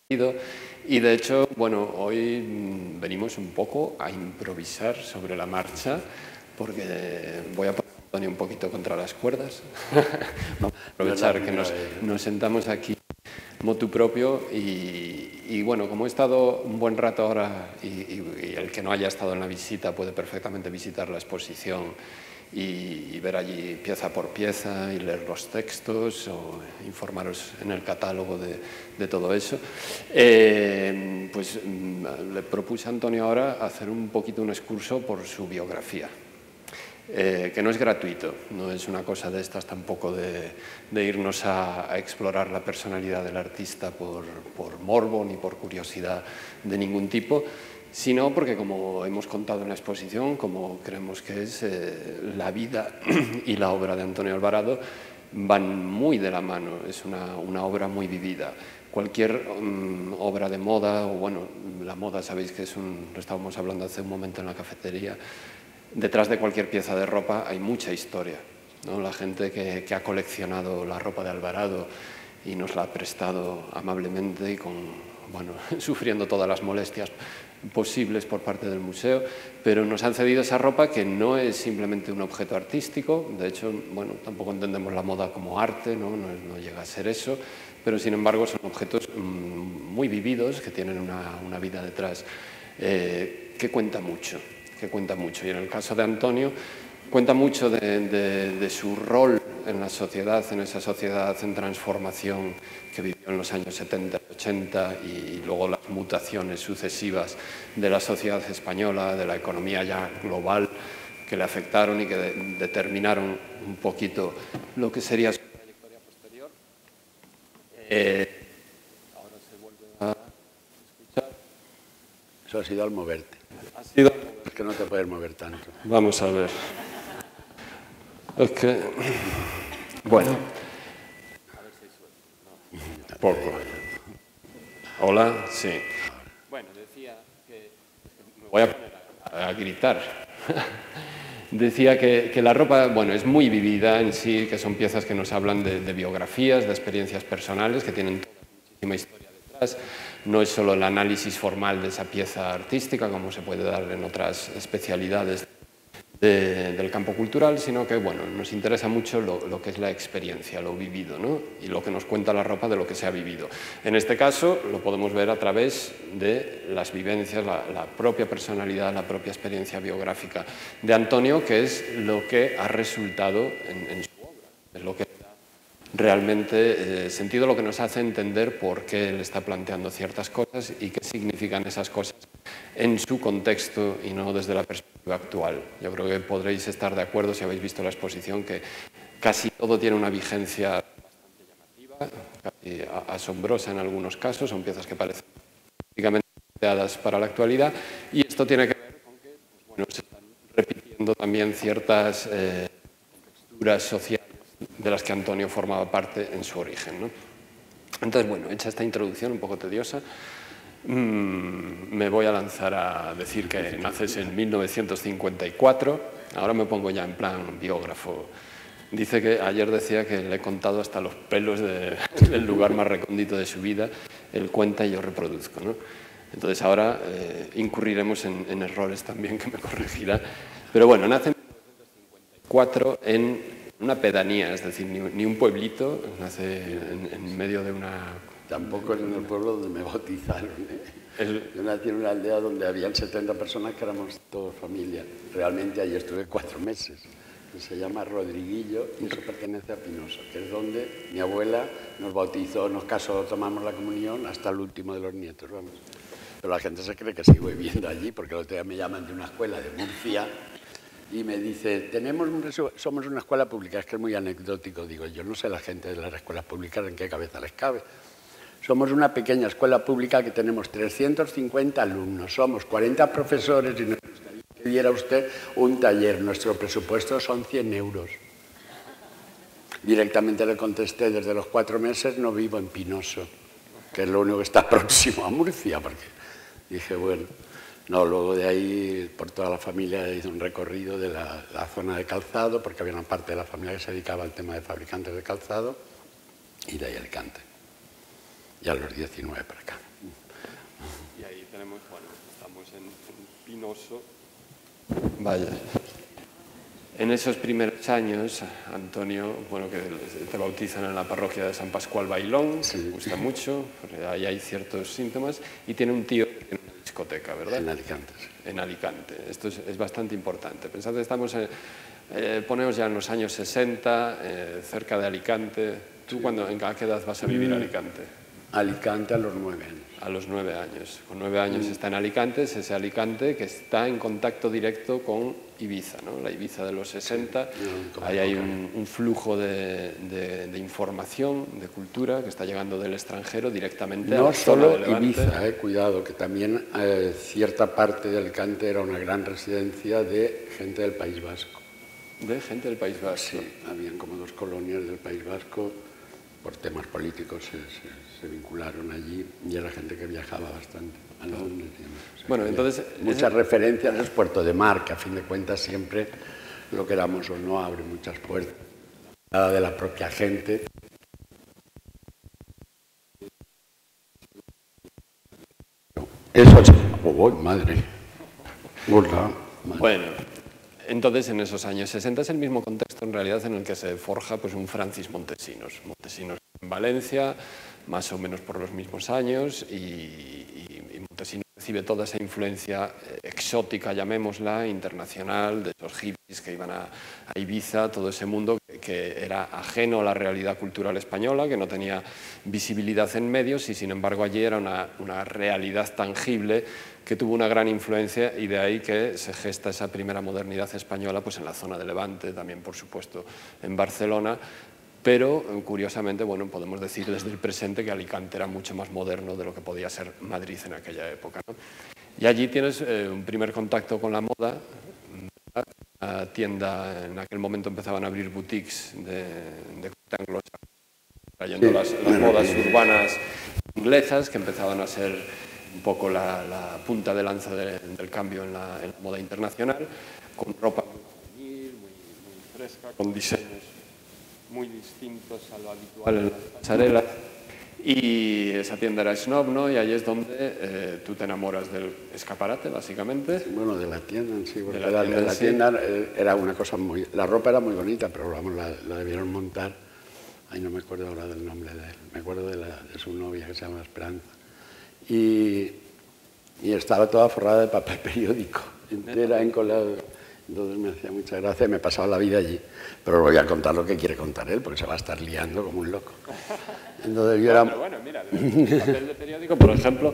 Y de hecho, bueno, hoy venimos un poco a improvisar sobre la marcha, porque voy a poner a Antonio un poquito contra las cuerdas. Vamos a aprovechar que nos sentamos aquí motu propio y bueno, como he estado un buen rato ahora y el que no haya estado en la visita puede perfectamente visitar la exposición y ver allí pieza por pieza y leer los textos o informaros en el catálogo de todo eso, pues le propuse a Antonio ahora hacer un poquito un excurso por su biografía. Que no es gratuito, no es una cosa de estas tampoco de irnos a explorar la personalidad del artista por morbo ni por curiosidad de ningún tipo, sino porque, como hemos contado en la exposición, como creemos que es, la vida y la obra de Antonio Alvarado van muy de la mano, es una obra muy vivida. Cualquier obra de moda, o bueno, la moda sabéis que es lo estábamos hablando hace un momento en la cafetería, detrás de cualquier pieza de ropa hay mucha historia, ¿no? La gente que ha coleccionado la ropa de Alvarado y nos la ha prestado amablemente y bueno, sufriendo todas las molestias posibles por parte del museo, pero nos han cedido esa ropa que no es simplemente un objeto artístico. De hecho, bueno, tampoco entendemos la moda como arte, no llega a ser eso, pero sin embargo son objetos muy vividos que tienen una vida detrás que cuenta mucho. Y en el caso de Antonio cuenta mucho de su rol en la sociedad, en esa sociedad en transformación que vivió en los años 70 y 80 y luego las mutaciones sucesivas de la sociedad española, de la economía ya global que le afectaron y que determinaron un poquito lo que sería su trayectoria posterior. Ahora se vuelve a escuchar. Eso ha sido al moverte. Es que no te puedes mover tanto. Vamos a ver. Es que... Bueno. A ver si suena. No. Poco. Hola, sí. Bueno, decía que... Me voy a poner a gritar. Decía que la ropa, bueno, es muy vivida en sí, que son piezas que nos hablan de biografías, de experiencias personales, que tienen toda muchísima historia detrás. No es solo el análisis formal de esa pieza artística, como se puede dar en otras especialidades del campo cultural, sino que, bueno, nos interesa mucho lo que es la experiencia, lo vivido, ¿no? Y lo que nos cuenta la ropa de lo que se ha vivido. En este caso, lo podemos ver a través de las vivencias, la propia personalidad, la propia experiencia biográfica de Antonio, que es lo que ha resultado en su obra, es lo que realmente sentido, lo que nos hace entender por qué él está planteando ciertas cosas y qué significan esas cosas en su contexto y no desde la perspectiva actual. Yo creo que podréis estar de acuerdo si habéis visto la exposición que casi todo tiene una vigencia bastante llamativa, casi asombrosa en algunos casos, son piezas que parecen prácticamente creadas para la actualidad y esto tiene que ver con que pues, bueno, se están repitiendo también ciertas texturas sociales de las que Antonio formaba parte en su origen, ¿no? Entonces, bueno, hecha esta introducción un poco tediosa, me voy a lanzar a decir que naces en 1954, ahora me pongo ya en plan biógrafo. Dice que ayer decía que le he contado hasta los pelos del lugar más recóndito de su vida, él cuenta y yo reproduzco, ¿no? Entonces ahora incurriremos en errores también que me corregirá. Pero bueno, nace en 1954 en una pedanía, es decir, ni un pueblito, nace en medio de una... Tampoco es en el pueblo donde me bautizaron, ¿eh? Yo nací en una aldea donde habían 70 personas que éramos todos familia. Realmente allí estuve 4 meses. Se llama Rodriguillo y eso pertenece a Pinoso, que es donde mi abuela nos bautizó, nos casó, tomamos la comunión hasta el último de los nietos, vamos. Pero la gente se cree que sigo viviendo allí, porque el otro día me llaman de una escuela de Murcia y me dice, somos una escuela pública, es que es muy anecdótico, digo, yo no sé la gente de las escuelas públicas en qué cabeza les cabe. Somos una pequeña escuela pública que tenemos 350 alumnos, somos 40 profesores y nos gustaría que diera usted un taller. Nuestro presupuesto son 100 euros. Directamente le contesté, desde los 4 meses no vivo en Pinoso, que es lo único que está próximo a Murcia, porque dije, bueno, no, luego de ahí por toda la familia hice un recorrido de la zona de calzado, porque había una parte de la familia que se dedicaba al tema de fabricantes de calzado, y de ahí Alicante. Y a los 19 para acá. ahí tenemos, bueno, estamos en Pinoso. Vaya. En esos primeros años, Antonio, bueno, que te bautizan en la parroquia de San Pascual Bailón, que me gusta mucho, porque ahí hay ciertos síntomas, y tiene un tío que tiene una discoteca, ¿verdad? En Alicante. Sí. En Alicante. Esto es bastante importante. Pensad que estamos, ponemos ya en los años 60, cerca de Alicante. ¿Tú a qué edad vas a vivir a Alicante? Alicante a los 9 años. A los 9 años. Con 9 años está en Alicante, es ese Alicante que está en contacto directo con Ibiza, ¿no? La Ibiza de los 60. Ahí hay un flujo de información, de cultura, que está llegando del extranjero directamente a la zona de Levante. No solo Ibiza, cuidado, que también cierta parte de Alicante era una gran residencia de gente del País Vasco. ¿De gente del País Vasco? Sí, habían como 2 colonias del País Vasco, por temas políticos se vincularon allí y era gente que viajaba bastante a Londres. Bueno, entonces... Muchas referencias es Puerto de Mar, que a fin de cuentas siempre lo queramos o no abre muchas puertas. Nada de la propia gente. Eso es... ¡Oh, madre! Burla. Bueno, entonces en esos años 60 es el mismo contexto en realidad en el que se forja pues, un Francis Montesinos. Montesinos en Valencia, más o menos por los mismos años, y Montesinos recibe toda esa influencia exótica, llamémosla, internacional, de esos hippies que iban a Ibiza, todo ese mundo que era ajeno a la realidad cultural española, que no tenía visibilidad en medios y sin embargo allí era una realidad tangible que tuvo una gran influencia y de ahí que se gesta esa primera modernidad española pues en la zona de Levante, también por supuesto en Barcelona, pero curiosamente bueno, podemos decir desde el presente que Alicante era mucho más moderno de lo que podía ser Madrid en aquella época, ¿no? Y allí tienes un primer contacto con la moda. La tienda, en aquel momento empezaban a abrir boutiques de corte anglosajón, trayendo las modas urbanas inglesas que empezaban a ser un poco la punta de lanza del cambio en la moda internacional, con ropa muy juvenil, muy fresca, con diseños muy distintos a lo habitual en las pasarelas. Y esa tienda era Snob, ¿no? Y ahí es donde tú te enamoras del escaparate, básicamente. Bueno, de la tienda en sí, porque la tienda era una cosa muy... La ropa era muy bonita, pero vamos, la debieron montar. Ay, no me acuerdo ahora del nombre de él. Me acuerdo de su novia, que se llama Esperanza. Y estaba toda forrada de papel periódico, entera, encolado. Entonces me hacía mucha gracia y me pasaba la vida allí. Pero voy a contar lo que quiere contar él, porque se va a estar liando como un loco. Entonces yo era... Bueno, mira, el papel de periódico, por ejemplo,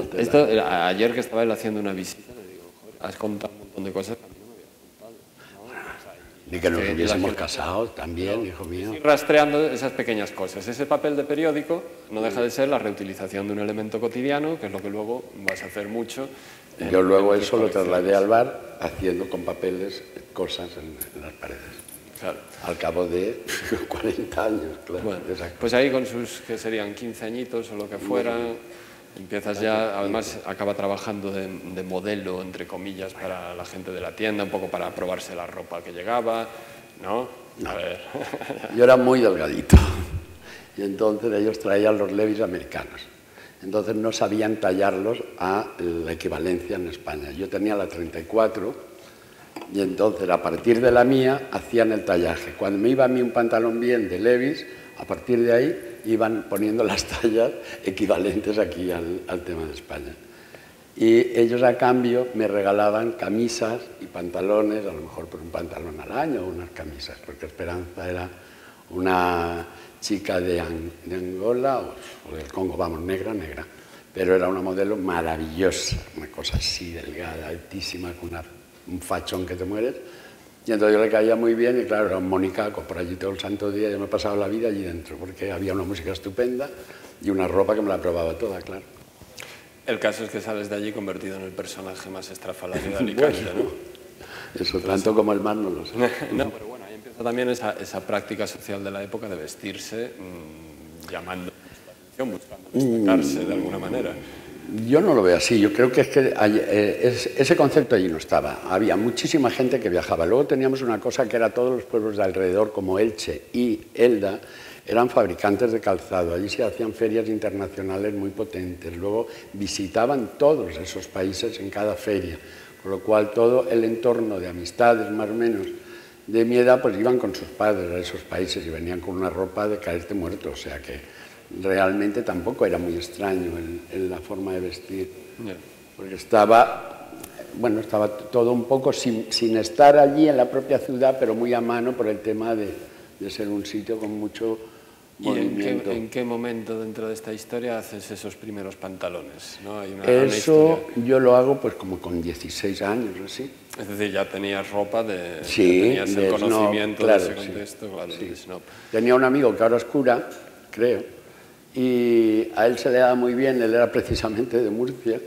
ayer que estaba él haciendo una visita, le digo, joder, has contado un montón de cosas que a mí no me habías contado, ¿no? Ni que nos hubiésemos casado también, hijo mío. Ir rastreando esas pequeñas cosas. Ese papel de periódico no deja de ser la reutilización de un elemento cotidiano, que es lo que luego vas a hacer mucho. Yo luego eso lo trasladé al bar, haciendo con papeles cosas en las paredes. Claro. Al cabo de 40 años, claro. Bueno, pues ahí con sus, que serían 15 añitos o lo que fuera, empiezas ya, además acaba trabajando de modelo, entre comillas, para la gente de la tienda, un poco para probarse la ropa que llegaba, ¿no? No. A ver. Yo era muy delgadito y entonces ellos traían los Levi's americanos. Entonces no sabían tallarlos a la equivalencia en España. Yo tenía la 34 y entonces a partir de la mía hacían el tallaje. Cuando me iba a mí un pantalón bien de Levi's, a partir de ahí iban poniendo las tallas equivalentes aquí al tema de España. Y ellos a cambio me regalaban camisas y pantalones, a lo mejor por un pantalón al año o unas camisas, porque Esperanza era una chica de Angola o del Congo, vamos, negra, pero era una modelo maravillosa, una cosa así, delgada, altísima, con un fachón que te mueres. Y entonces yo le caía muy bien y claro, era un monicaco por allí todo el santo día, yo me pasaba la vida allí dentro, porque había una música estupenda y una ropa que me la probaba toda, claro. El caso es que sales de allí convertido en el personaje más estrafalario de Alicante, ¿no? Eso tanto como el mar no lo sé. No, pero bueno, ahí empieza también esa práctica social de la época de vestirse, llamando la atención, buscando destacarse de alguna manera. Yo no lo veo así, yo creo que es que ese concepto allí no estaba. Había muchísima gente que viajaba. Luego teníamos una cosa que era todos los pueblos de alrededor, como Elche y Elda, eran fabricantes de calzado. Allí se hacían ferias internacionales muy potentes. Luego visitaban todos esos países en cada feria, con lo cual todo el entorno de amistades más o menos de mi edad pues iban con sus padres a esos países y venían con una ropa de caerte muerto, o sea que realmente tampoco era muy extraño en la forma de vestir, porque estaba todo un poco sin estar allí en la propia ciudad, pero muy a mano por el tema de ser un sitio con mucho movimiento. ¿Y en qué momento dentro de esta historia haces esos primeros pantalones? ¿No? Hay Eso yo lo hago pues como con 16 años, así. Es decir, ya tenías ropa, sí, tenías el conocimiento claro, de ese contexto, claro, sí. de Snob. Tenía un amigo que ahora es cura, creo, y a él se le daba muy bien, él era precisamente de Murcia,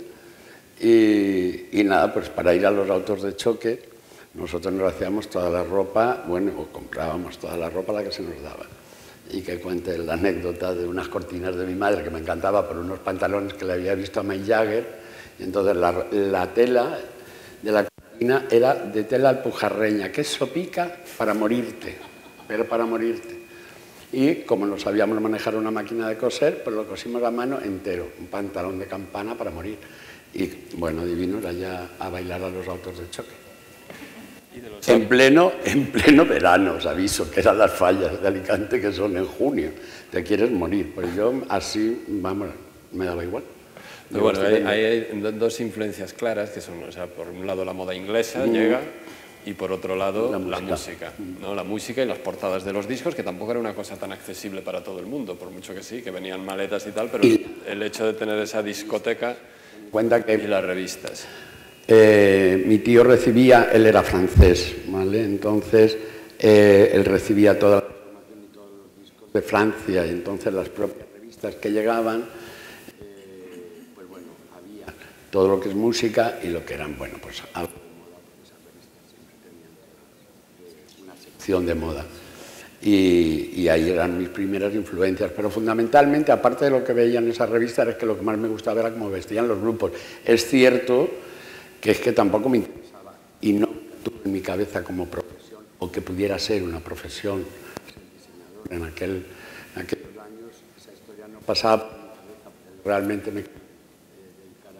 y nada, pues para ir a los autos de choque, nosotros nos hacíamos toda la ropa, bueno, o comprábamos toda la ropa la que se nos daba. Y que cuente la anécdota de unas cortinas de mi madre que me encantaba por unos pantalones que le había visto a Mick Jagger, y entonces la tela de la cortina era de tela alpujarreña, que eso pica para morirte, pero para morirte. Y como no sabíamos manejar una máquina de coser, pues lo cosimos a mano entero, un pantalón de campana para morir. Y bueno, divinos allá a bailar a los autos de choque. En pleno verano, os aviso, que eran las fallas de Alicante, que son en junio. Te quieres morir. Pues yo así, vamos, me daba igual. Pero bueno, hay dos influencias claras, que son, o sea, por un lado la moda inglesa llega, y por otro lado la música, ¿no? La música y las portadas de los discos, que tampoco era una cosa tan accesible para todo el mundo, por mucho que sí, que venían maletas y tal, pero el hecho de tener esa discoteca y las revistas. Mi tío recibía, él era francés, ¿vale? Entonces él recibía toda la información y todos los discos de Francia, y entonces las propias revistas que llegaban, pues bueno, había todo lo que es música y lo que eran, bueno, pues algo de moda, porque esas revistas siempre tenían una sección de moda. Y ahí eran mis primeras influencias, pero fundamentalmente, aparte de lo que veía en esas revistas, es que lo que más me gustaba era cómo vestían los grupos. Es cierto que es que tampoco me interesaba y no tuve en mi cabeza como profesión, o que pudiera ser una profesión, ser diseñador. En aquellos años esa historia no pasaba por mi cabeza, porque realmente me quería dedicar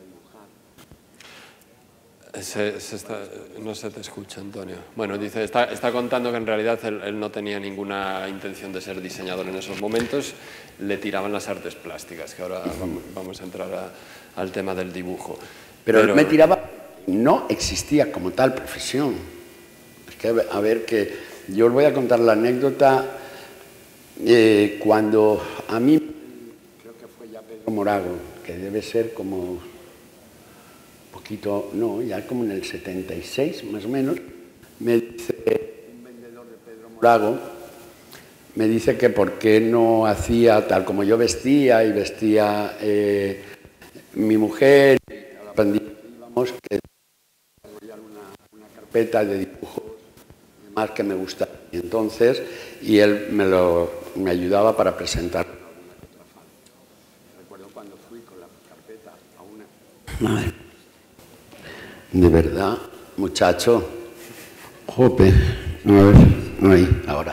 a dibujar. No se te escucha, Antonio. Bueno, dice, está contando que en realidad él no tenía ninguna intención de ser diseñador en esos momentos, le tiraban las artes plásticas, que ahora vamos a entrar al tema del dibujo. Pero él me tiraba. No existía como tal profesión. Es que, a ver, que yo os voy a contar la anécdota cuando a mí, creo que fue ya Pedro Morago, que debe ser como poquito, no, ya como en el 76 más o menos, me dice un vendedor de Pedro Morago, me dice que por qué no hacía tal como yo vestía y vestía mi mujer, íbamos, que carpeta de dibujos más que me gustaba. Y entonces, él me ayudaba para presentar. Recuerdo cuando fui con la carpeta a una... Madre. De verdad, muchacho. Jope. No, a ver, no ahí, ahora.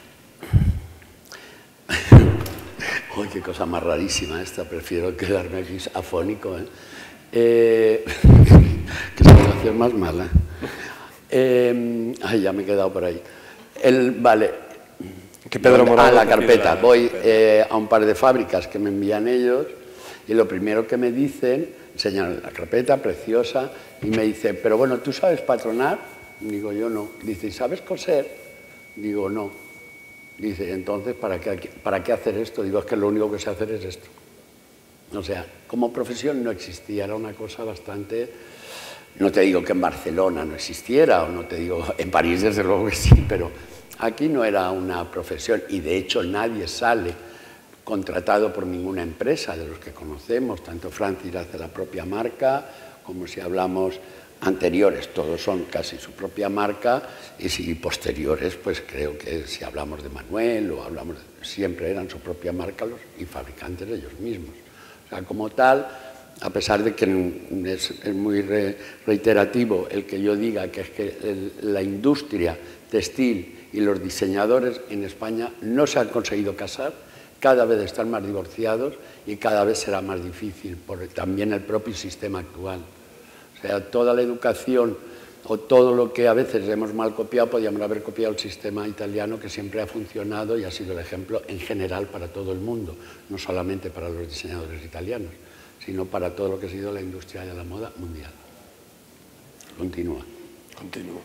Uy, qué cosa más rarísima esta. Prefiero quedarme aquí afónico, qué situación más mala. Ya me he quedado por ahí. Vale. Que Pedro Morago la carpeta. Voy a un par de fábricas que me envían ellos y lo primero que me dicen, enseñan la carpeta preciosa y me dice, pero bueno, ¿tú sabes patronar? Digo, yo no. Dice, ¿y sabes coser? Digo, no. Dice, entonces, ¿para qué hacer esto? Digo, es que lo único que sé hacer es esto. O sea, como profesión no existía, era una cosa bastante... No te digo que en Barcelona no existiera, o no te digo, en París desde luego que sí, pero aquí no era una profesión y de hecho nadie sale contratado por ninguna empresa de los que conocemos, tanto Francis hace la propia marca, como si hablamos anteriores, todos son casi su propia marca, y si posteriores, pues creo que si hablamos de Manuel o hablamos siempre eran su propia marca y fabricantes ellos mismos. O sea, como tal, a pesar de que es muy reiterativo el que yo diga que es que la industria textil y los diseñadores en España no se han conseguido casar, cada vez están más divorciados y cada vez será más difícil por también el propio sistema actual. O sea, toda la educación o todo lo que a veces hemos mal copiado, podríamos haber copiado el sistema italiano que siempre ha funcionado y ha sido el ejemplo en general para todo el mundo, no solamente para los diseñadores italianos, sino para todo lo que ha sido la industria de la moda mundial. Continúa. Continúa.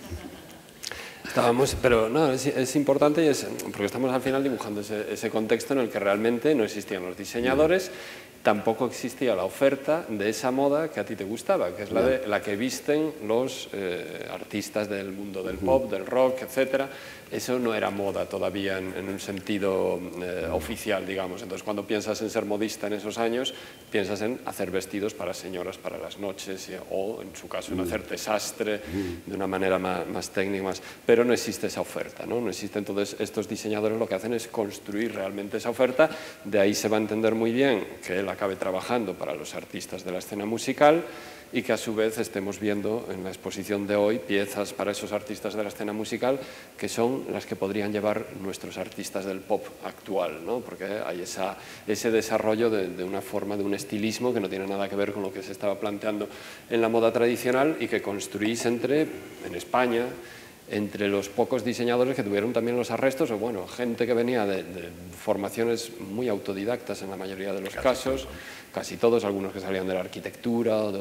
Pero no, es importante porque estamos al final dibujando ese contexto en el que realmente no existían los diseñadores, tampoco existía la oferta de esa moda que a ti te gustaba, que es la que visten los artistas del mundo del pop, del rock, etcétera. Eso no era moda todavía en un sentido oficial, digamos. Entonces, cuando piensas en ser modista en esos años, piensas en hacer vestidos para señoras para las noches o, en su caso, en hacer desastre de una manera más técnica. Pero no existe esa oferta, ¿no? No existe. Entonces, estos diseñadores lo que hacen es construir realmente esa oferta. De ahí se va a entender muy bien que él acabe trabajando para los artistas de la escena musical y que a su vez estemos viendo en la exposición de hoy piezas para esos artistas de la escena musical que son las que podrían llevar nuestros artistas del pop actual, ¿no? Porque hay ese desarrollo de una forma, de un estilismo que no tiene nada que ver con lo que se estaba planteando en la moda tradicional y que construís en España, entre los pocos diseñadores que tuvieron también los arrestos, o bueno, gente que venía de formaciones muy autodidactas en la mayoría de los casos, casi todos, algunos que salían de la arquitectura o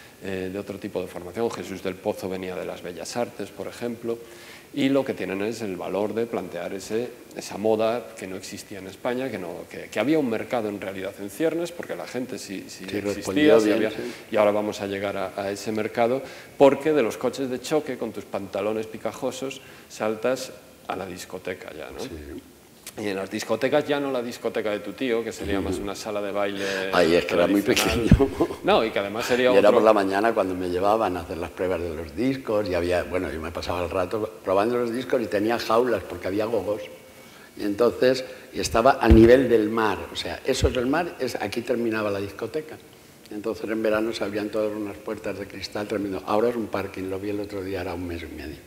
de otro tipo de formación. Jesús del Pozo venía de las Bellas Artes, por ejemplo, y lo que tienen es el valor de plantear esa moda que no existía en España, que había un mercado en realidad en ciernes, porque la gente sí existía, y ahora vamos a llegar a ese mercado, porque de los coches de choque con tus pantalones picajosos saltas a la discoteca ya, ¿no? Sí. Y en las discotecas ya no la discoteca de tu tío, que sería más una sala de baile. Ay, es que era muy pequeño. No, y que además sería y era por la mañana cuando me llevaban a hacer las pruebas de los discos y había, bueno, yo me pasaba el rato probando los discos y tenía jaulas porque había gogos. Y entonces, estaba a nivel del mar, o sea, eso es el mar, aquí terminaba la discoteca. Entonces en verano se abrían todas unas puertas de cristal tremendo. Ahora es un parking, lo vi el otro día, era 1 mes y medio.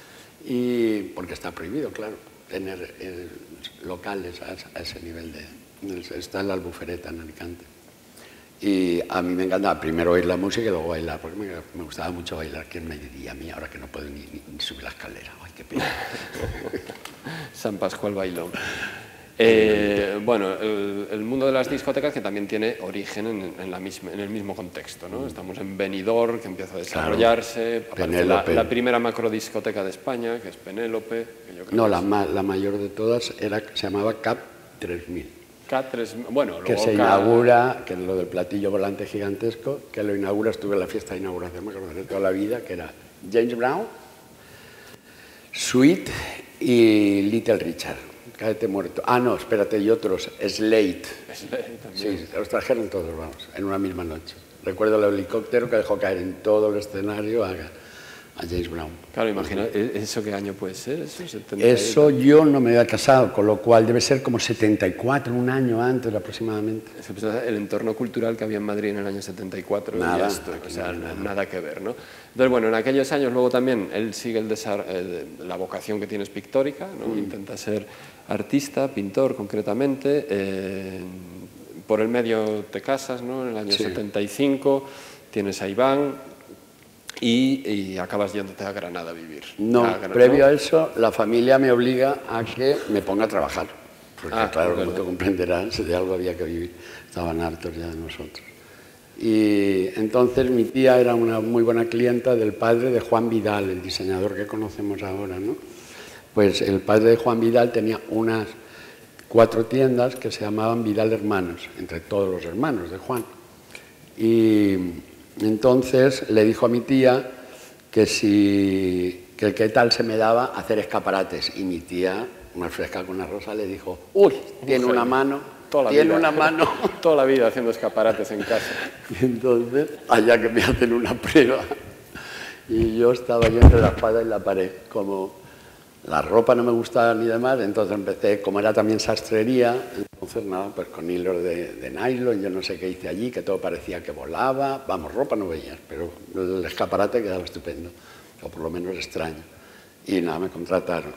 Y porque está prohibido, claro, tener locales a ese nivel está en la Albufereta, en Alicante. Y a mí me encantaba primero oír la música y luego bailar, porque me gustaba mucho bailar. ¿Quién me diría a mí ahora que no puedo ni subir la escalera? ¡Ay, qué pena! San Pascual bailó. Bueno, el mundo de las discotecas que también tiene origen en el mismo contexto, ¿no? Estamos en Benidorm, que empieza a desarrollarse, claro, la primera macrodiscoteca de España, que es Penélope. No, la mayor de todas se llamaba CAP 3000. Bueno, que se inaugura, que es lo del platillo volante gigantesco, que lo inaugura, estuve en la fiesta de inauguración, me acordaré toda la vida, que era James Brown, Sweet y Little Richard. Cállate muerto. Ah, no, espérate, y otros, Slate. Slate también. Sí, los trajeron todos, vamos, en una misma noche. Recuerdo el helicóptero que dejó caer en todo el escenario a James Brown. Claro, imagina, ¿eso qué año puede ser? Eso yo no me había casado, con lo cual debe ser como 74, un año antes aproximadamente. El entorno cultural que había en Madrid en el año 74 nada, y esto, o sea, nada que ver, ¿no? Entonces, bueno, en aquellos años luego también él sigue la vocación que tiene es pictórica, ¿no? Intenta ser artista, pintor concretamente. Por el medio te casas, ¿no? En el año 75 tienes a Iván. Y acabas yéndote a Granada a vivir. No, previo a eso, la familia me obliga a que me ponga a trabajar. Porque claro, como tú comprenderás, de algo había que vivir. Estaban hartos ya de nosotros. Y entonces mi tía era una muy buena clienta del padre de Juan Vidal, el diseñador que conocemos ahora, ¿no? Pues el padre de Juan Vidal tenía unas 4 tiendas que se llamaban Vidal Hermanos, entre todos los hermanos de Juan. Y entonces le dijo a mi tía que qué tal se me daba hacer escaparates. Y mi tía, más fresca con una rosa, le dijo, uy, tiene una mano, toda la vida haciendo escaparates en casa. Y entonces, allá que me hacen una prueba. Y yo estaba yo entre la espada y la pared, como la ropa no me gustaba ni demás, entonces empecé, como era también sastrería, entonces nada, pues con hilos de nylon, yo no sé qué hice allí, que todo parecía que volaba, vamos, ropa no veías, pero el escaparate quedaba estupendo, o por lo menos extraño. Y nada, me contrataron.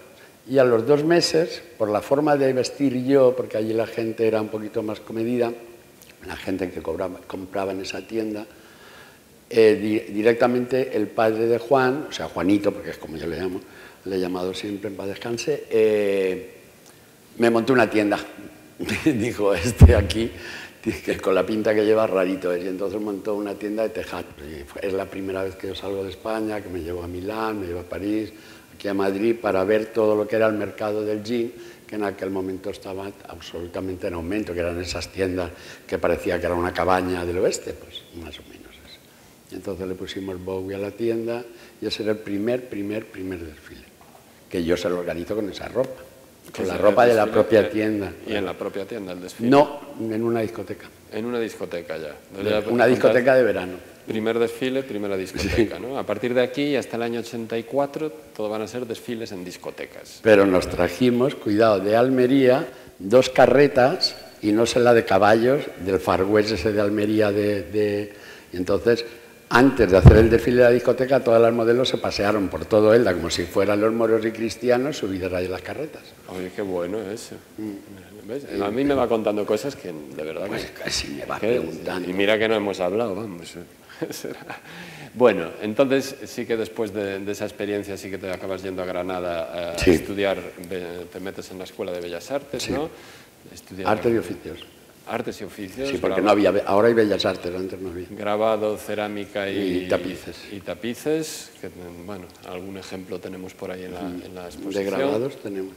Y a los 2 meses, por la forma de vestir yo, porque allí la gente era un poquito más comedida, la gente que compraba en esa tienda, directamente el padre de Juan, o sea, Juanito, porque es como yo le llamo, le he llamado siempre en paz descanse, me montó una tienda. Dijo, aquí, que con la pinta que lleva, rarito es. Y entonces montó una tienda de tejados. Es la primera vez que yo salgo de España, que me llevo a Milán, me llevo a París, aquí a Madrid, para ver todo lo que era el mercado del jean, que en aquel momento estaba absolutamente en aumento, que eran esas tiendas que parecía que era una cabaña del oeste, pues más o menos eso. Y entonces le pusimos Bowie a la tienda y ese era el primer desfile, que yo se lo organizo con esa ropa. Con la ropa de la propia tienda. ¿Y en la propia tienda el desfile? No, en una discoteca. En una discoteca ya. Una discoteca de verano. Primer desfile, primera discoteca, sí. ¿No? A partir de aquí, hasta el año 84, todo van a ser desfiles en discotecas. Pero nos trajimos, cuidado, de Almería, 2 carretas, y no sé la de caballos, del Far West ese de Almería. Y entonces, antes de hacer el desfile de la discoteca, todas las modelos se pasearon por todo Elda, como si fueran los moros y cristianos, subidos ahí en las carretas. Oye, qué bueno eso. ¿Ves? A mí me va contando cosas que de verdad... Pues casi me va preguntando. Y mira que no hemos hablado, vamos. Bueno, entonces sí que después de esa experiencia sí que te acabas yendo a Granada a estudiar, te metes en la Escuela de Bellas Artes, ¿no? Artes y oficios. Artes y oficios. Sí, porque no había, ahora hay Bellas Artes, antes no había. Grabado, cerámica y tapices. Y tapices, que bueno, algún ejemplo tenemos por ahí en la exposición. De grabados tenemos.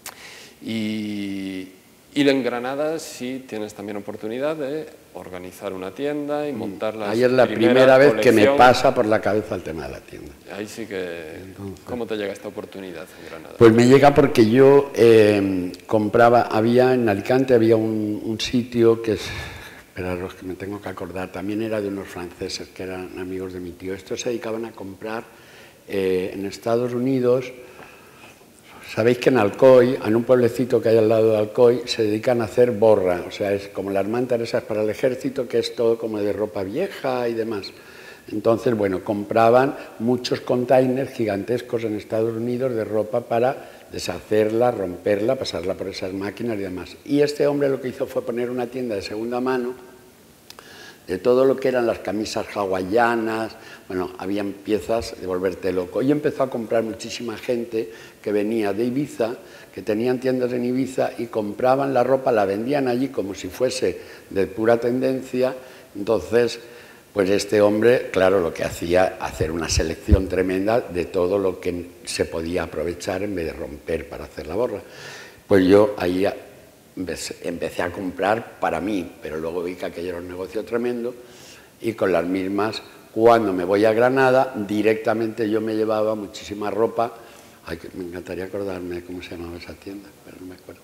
Y en Granada sí tienes también oportunidad de organizar una tienda y montarla. Ahí es la primera vez que me pasa por la cabeza el tema de la tienda. Ahí sí que... Entonces, ¿cómo te llega esta oportunidad en Granada? Pues me llega porque yo compraba, en Alicante había un sitio que es, esperaros que me tengo que acordar, también era de unos franceses que eran amigos de mi tío. Estos se dedicaban a comprar en Estados Unidos. Sabéis que en Alcoy, en un pueblecito que hay al lado de Alcoy, se dedican a hacer borra, o sea, es como las mantas esas para el ejército, que es todo como de ropa vieja y demás. Entonces, bueno, compraban muchos containers gigantescos en Estados Unidos de ropa para deshacerla, romperla, pasarla por esas máquinas y demás. Y este hombre lo que hizo fue poner una tienda de segunda mano de todo lo que eran las camisas hawaianas, bueno, habían piezas de volverte loco. Y empezó a comprar muchísima gente que venía de Ibiza, que tenían tiendas en Ibiza y compraban la ropa, la vendían allí como si fuese de pura tendencia. Entonces, pues este hombre, claro, lo que hacía, hacer una selección tremenda de todo lo que se podía aprovechar en vez de romper para hacer la borra. Pues yo ahí empecé a comprar para mí, pero luego vi que aquello era un negocio tremendo y con las mismas, cuando me voy a Granada, directamente yo me llevaba muchísima ropa. Ay, me encantaría acordarme cómo se llamaba esa tienda, pero no me acuerdo.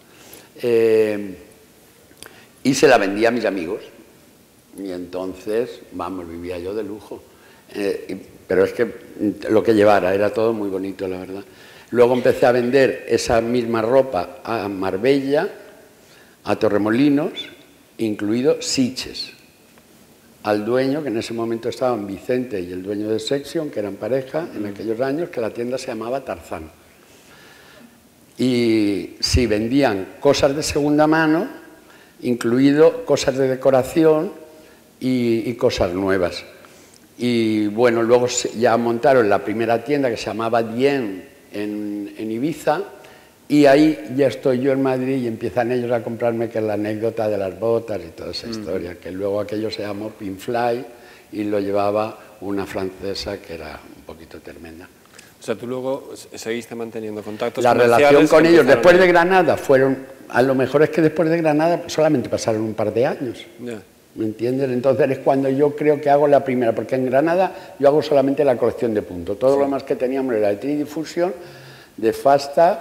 Y se la vendía a mis amigos. Y entonces, vamos, vivía yo de lujo. Pero es que lo que llevara era todo muy bonito, la verdad. Luego empecé a vender esa misma ropa a Marbella, a Torremolinos, incluido Sitges, al dueño, que en ese momento estaban Vicente y el dueño de Section, que eran pareja en aquellos años, que la tienda se llamaba Tarzán. Y sí, vendían cosas de segunda mano, incluido cosas de decoración y cosas nuevas. Y bueno, luego ya montaron la primera tienda que se llamaba Dien en Ibiza, y ahí ya estoy yo en Madrid y empiezan ellos a comprarme, que es la anécdota de las botas y toda esa historia, que luego aquello se llamó Pinfly y lo llevaba una francesa que era un poquito tremenda. O sea, tú luego seguiste manteniendo contactos La relación con ellos después de Granada fueron, a lo mejor es que después de Granada solamente pasaron un par de años. Yeah. ¿Me entiendes? Entonces es cuando yo creo que hago la primera, porque en Granada yo hago solamente la colección de punto. Todo lo más que teníamos era de Tridifusión, de Falstaff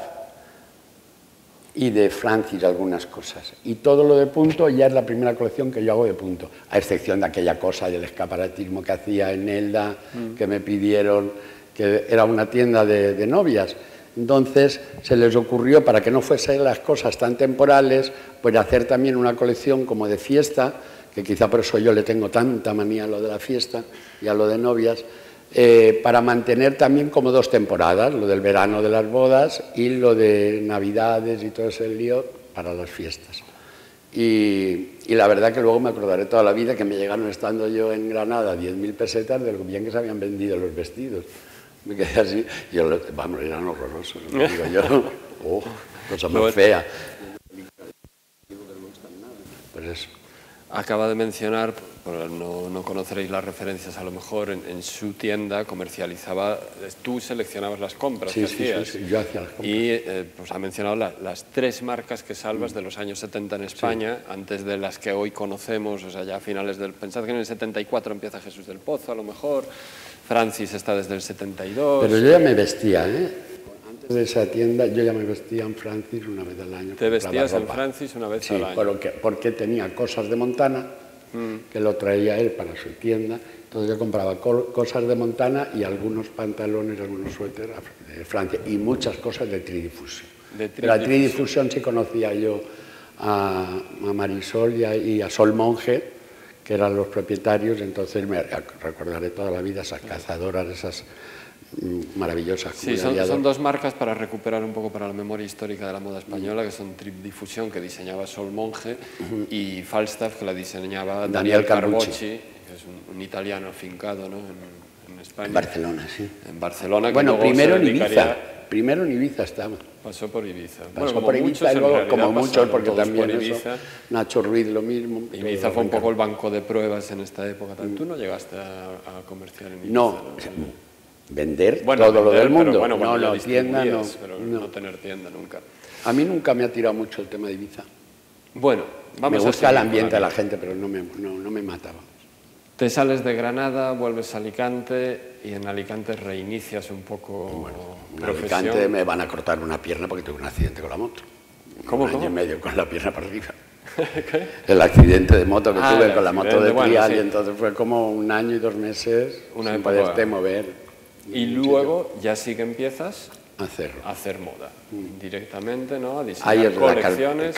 y de Francis algunas cosas. Y todo lo de punto ya es la primera colección que yo hago de punto, a excepción de aquella cosa del escaparatismo que hacía en Elda, que me pidieron, que era una tienda de novias. Entonces se les ocurrió, para que no fuesen las cosas tan temporales, pues hacer también una colección como de fiesta, que quizá por eso yo le tengo tanta manía a lo de la fiesta y a lo de novias, para mantener también como 2 temporadas, lo del verano de las bodas y lo de Navidades y todo ese lío para las fiestas. Y la verdad que luego me acordaré toda la vida que me llegaron, estando yo en Granada, 10.000 pesetas de lo bien que se habían vendido los vestidos. Me quedé así, vamos, eran horrorosos, ¿no? Digo yo, cosa más fea. Pues eso. Acaba de mencionar, no conoceréis las referencias a lo mejor, en su tienda comercializaba, tú seleccionabas las compras que hacías. Sí, yo hacía las compras. Y pues ha mencionado las 3 marcas que salvas de los años 70 en España, antes de las que hoy conocemos, o sea, ya a finales del... Pensad que en el 74 empieza Jesús del Pozo, a lo mejor, Francis está desde el 72... Pero yo ya me vestía, Antes de esa tienda yo ya me vestía en Francis una vez al año. ¿Te vestías en Francis una vez al año? Sí, porque tenía cosas de Montana, que lo traía él para su tienda. Entonces yo compraba cosas de Montana y algunos pantalones, algunos suéteres de Francia y muchas cosas de Tridifusión. La Tridifusión sí conocía yo a Marisol y a Sol Monge, que eran los propietarios, entonces me recordaré toda la vida esas cazadoras, esas maravillosas. Sí, son 2 marcas para recuperar un poco para la memoria histórica de la moda española, que son Tridifusión, que diseñaba Sol Monge, y Falstaff, que la diseñaba Daniel Carbocci, que es un italiano afincado, ¿no? en España. En Barcelona, sí. En Barcelona. Que bueno, primero en Ibiza. Primero en Ibiza estaba. Pasó por Ibiza. Pasó por Ibiza y luego, como muchos, porque también eso, Nacho Ruiz lo mismo. Ibiza fue un poco el banco de pruebas en esta época. ¿Tú no llegaste a comerciar en Ibiza? No. Vender todo lo del mundo. Bueno, no, tienda no. Pero no tener tienda nunca. A mí nunca me ha tirado mucho el tema de Ibiza. Bueno, vamos a... Me gusta el ambiente de la gente, pero no me mataba. Te sales de Granada, vuelves a Alicante y en Alicante reinicias un poco... Bueno, en Alicante me van a cortar una pierna porque tuve un accidente con la moto. ¿Cómo? Un año y medio con la pierna para arriba. ¿Qué? El accidente de moto que tuve con la moto de trial, y entonces fue como 1 año y 2 meses sin poderte mover. Y luego ya sí que empiezas a hacer moda directamente, ¿no? A diseñar ahí es colecciones.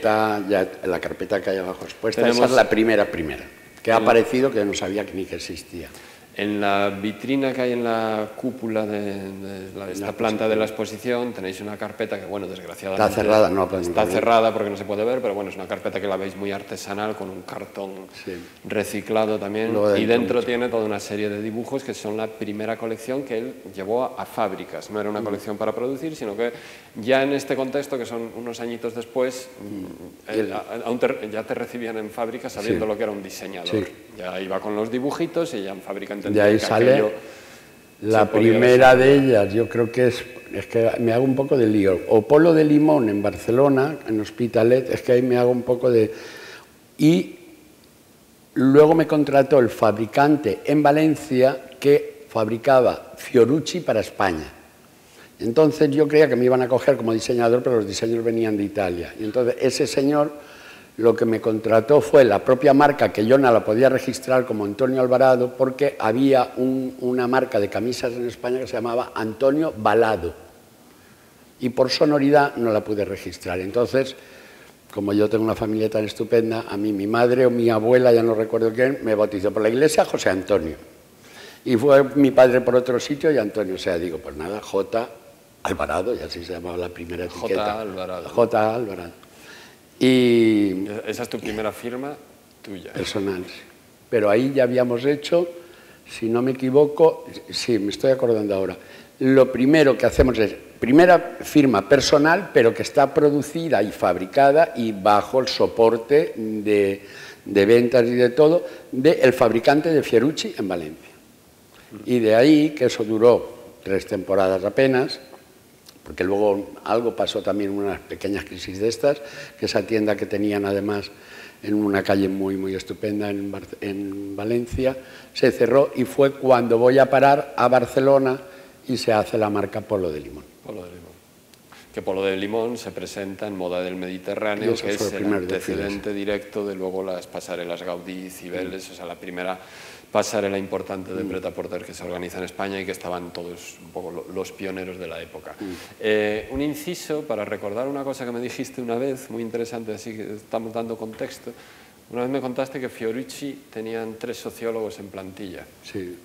La carpeta que hay abajo expuesta, esa es la primera, que ha aparecido que no sabía ni que existía. En la vitrina que hay en la cúpula de esta planta de la exposición tenéis una carpeta que, bueno, desgraciadamente... Está cerrada, no está cerrada porque no se puede ver, pero bueno, es una carpeta que la veis muy artesanal, con un cartón reciclado también, y dentro tiene toda una serie de dibujos que son la primera colección que él llevó a fábricas. No era una colección para producir, sino que ya en este contexto, que son unos añitos después, ya te recibían en fábrica sabiendo lo que era un diseñador. Ya iba con los dibujitos y ya en fábrica entendía. De ahí sale la primera de ellas, yo creo que es que me hago un poco de lío. O Polo de Limón en Barcelona, en Hospitalet, es que ahí me hago un poco de... Y luego me contrató el fabricante en Valencia que fabricaba Fiorucci para España. Entonces yo creía que me iban a coger como diseñador, pero los diseños venían de Italia. Y entonces ese señor lo que me contrató fue la propia marca, que yo no la podía registrar como Antonio Alvarado, porque había una marca de camisas en España que se llamaba Antonio Balado. Y por sonoridad no la pude registrar. Entonces, como yo tengo una familia tan estupenda, a mí mi madre o mi abuela, ya no recuerdo quién, me bautizó por la iglesia José Antonio. Y fue mi padre por otro sitio y Antonio. O sea, digo, pues nada, J. Alvarado, y así se llamaba la primera etiqueta. J. Alvarado. J. Alvarado. Y esa es tu primera firma tuya. Personal, sí. Pero ahí ya habíamos hecho, si no me equivoco, sí, me estoy acordando ahora, lo primero que hacemos es, primera firma personal, pero que está producida y fabricada y bajo el soporte de ventas y de todo, del fabricante de Fiorucci en Valencia. Y de ahí, que eso duró 3 temporadas apenas, porque luego algo pasó también, unas pequeñas crisis de estas, que esa tienda que tenían además en una calle muy, muy estupenda en Valencia, se cerró y fue cuando voy a parar a Barcelona y se hace la marca Polo de Limón. Polo de Limón. Que Polo de Limón se presenta en Moda del Mediterráneo, que es el antecedente directo de luego las pasarelas Gaudí y Cibeles, o sea, la primera pasarela importante de Pret-a-Porter que se organiza en España y que estaban todos un poco los pioneros de la época. Un inciso para recordar una cosa que me dijiste una vez, muy interesante, así que estamos dando contexto. Una vez me contaste que Fiorucci tenían 3 sociólogos en plantilla. Sí.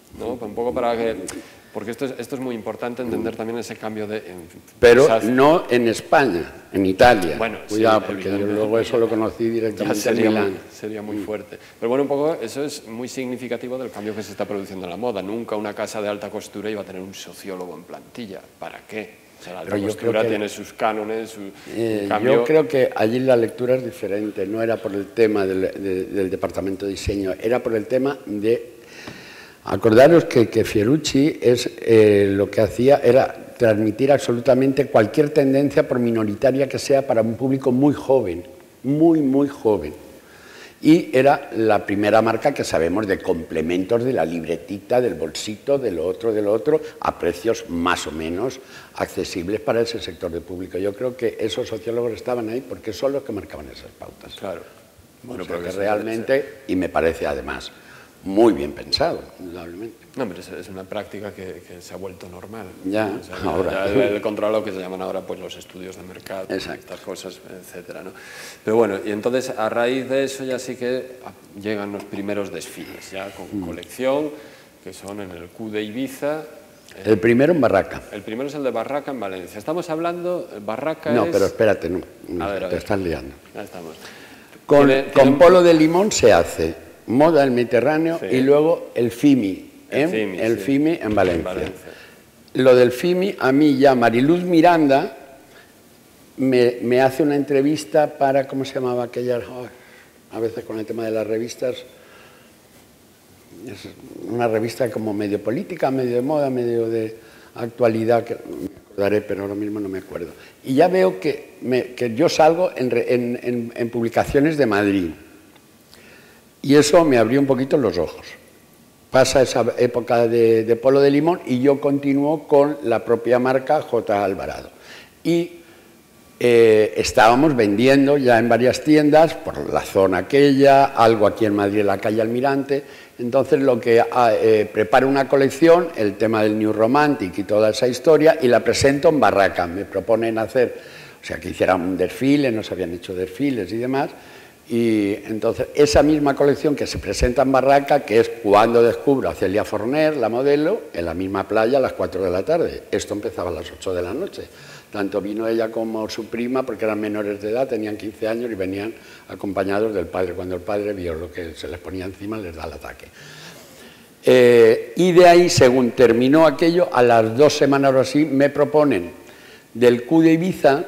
¿no? Un poco para que... Porque esto es muy importante entender también ese cambio de... Pero quizás, no en España, en Italia. Bueno, cuidado, sí, porque yo luego eso lo conocí directamente en Milán. Sería muy fuerte. Pero bueno, un poco eso es muy significativo del cambio que se está produciendo en la moda. Nunca una casa de alta costura iba a tener un sociólogo en plantilla. ¿Para qué? O sea, la alta costura tiene sus cánones, cambio... Yo creo que allí la lectura es diferente. No era por el tema del departamento de diseño, era por el tema de... Acordaros que Fiorucci lo que hacía era transmitir absolutamente cualquier tendencia, por minoritaria que sea, para un público muy joven, muy joven. Y era la primera marca que sabemos de complementos de la libretita, del bolsito, de lo otro, a precios más o menos accesibles para ese sector de público. Yo creo que esos sociólogos estaban ahí porque son los que marcaban esas pautas. Claro. Bueno, pero que realmente, y me parece además... muy bien pensado, indudablemente. No, pero es una práctica que se ha vuelto normal. Ya, o sea, ahora. El control, lo que se llaman ahora pues los estudios de mercado, estas cosas, etcétera, ¿no? Pero bueno, y entonces a raíz de eso ya sí que llegan los primeros desfiles, ya con colección, que son en el Q de Ibiza. El primero en Barraca. El primero es el de Barraca en Valencia. Estamos hablando, Barraca No, pero espérate, no, te estás liando. Ya estamos. Con polo de limón se hace moda del Mediterráneo y luego el FIMI, el FIMI en Valencia. Lo del FIMI, a mí ya Mariluz Miranda me hace una entrevista para, ¿cómo se llamaba aquella? A veces con el tema de las revistas, es una revista como medio política, medio de moda, medio de actualidad, que me acordaré, pero ahora mismo no me acuerdo. Y ya veo que yo salgo en publicaciones de Madrid. Y eso me abrió un poquito los ojos. Pasa esa época de polo de limón y yo continúo con la propia marca J. Alvarado. Y estábamos vendiendo ya en varias tiendas, por la zona aquella, algo aquí en Madrid, en la calle Almirante. Entonces lo que preparo una colección, el tema del New Romantic y toda esa historia, y la presento en Barraca. Me proponen hacer, o sea, que hiciera un desfile, no se habían hecho desfiles y demás. Y entonces esa misma colección que se presenta en Barraca, que es cuando descubro a Celia Forner, la modelo, en la misma playa a las 4 de la tarde. Esto empezaba a las 8 de la noche. Tanto vino ella como su prima, porque eran menores de edad, tenían 15 años y venían acompañados del padre. Cuando el padre vio lo que se les ponía encima, les da el ataque. Y de ahí, según terminó aquello, a las 2 semanas o así, me proponen del Q de Ibiza.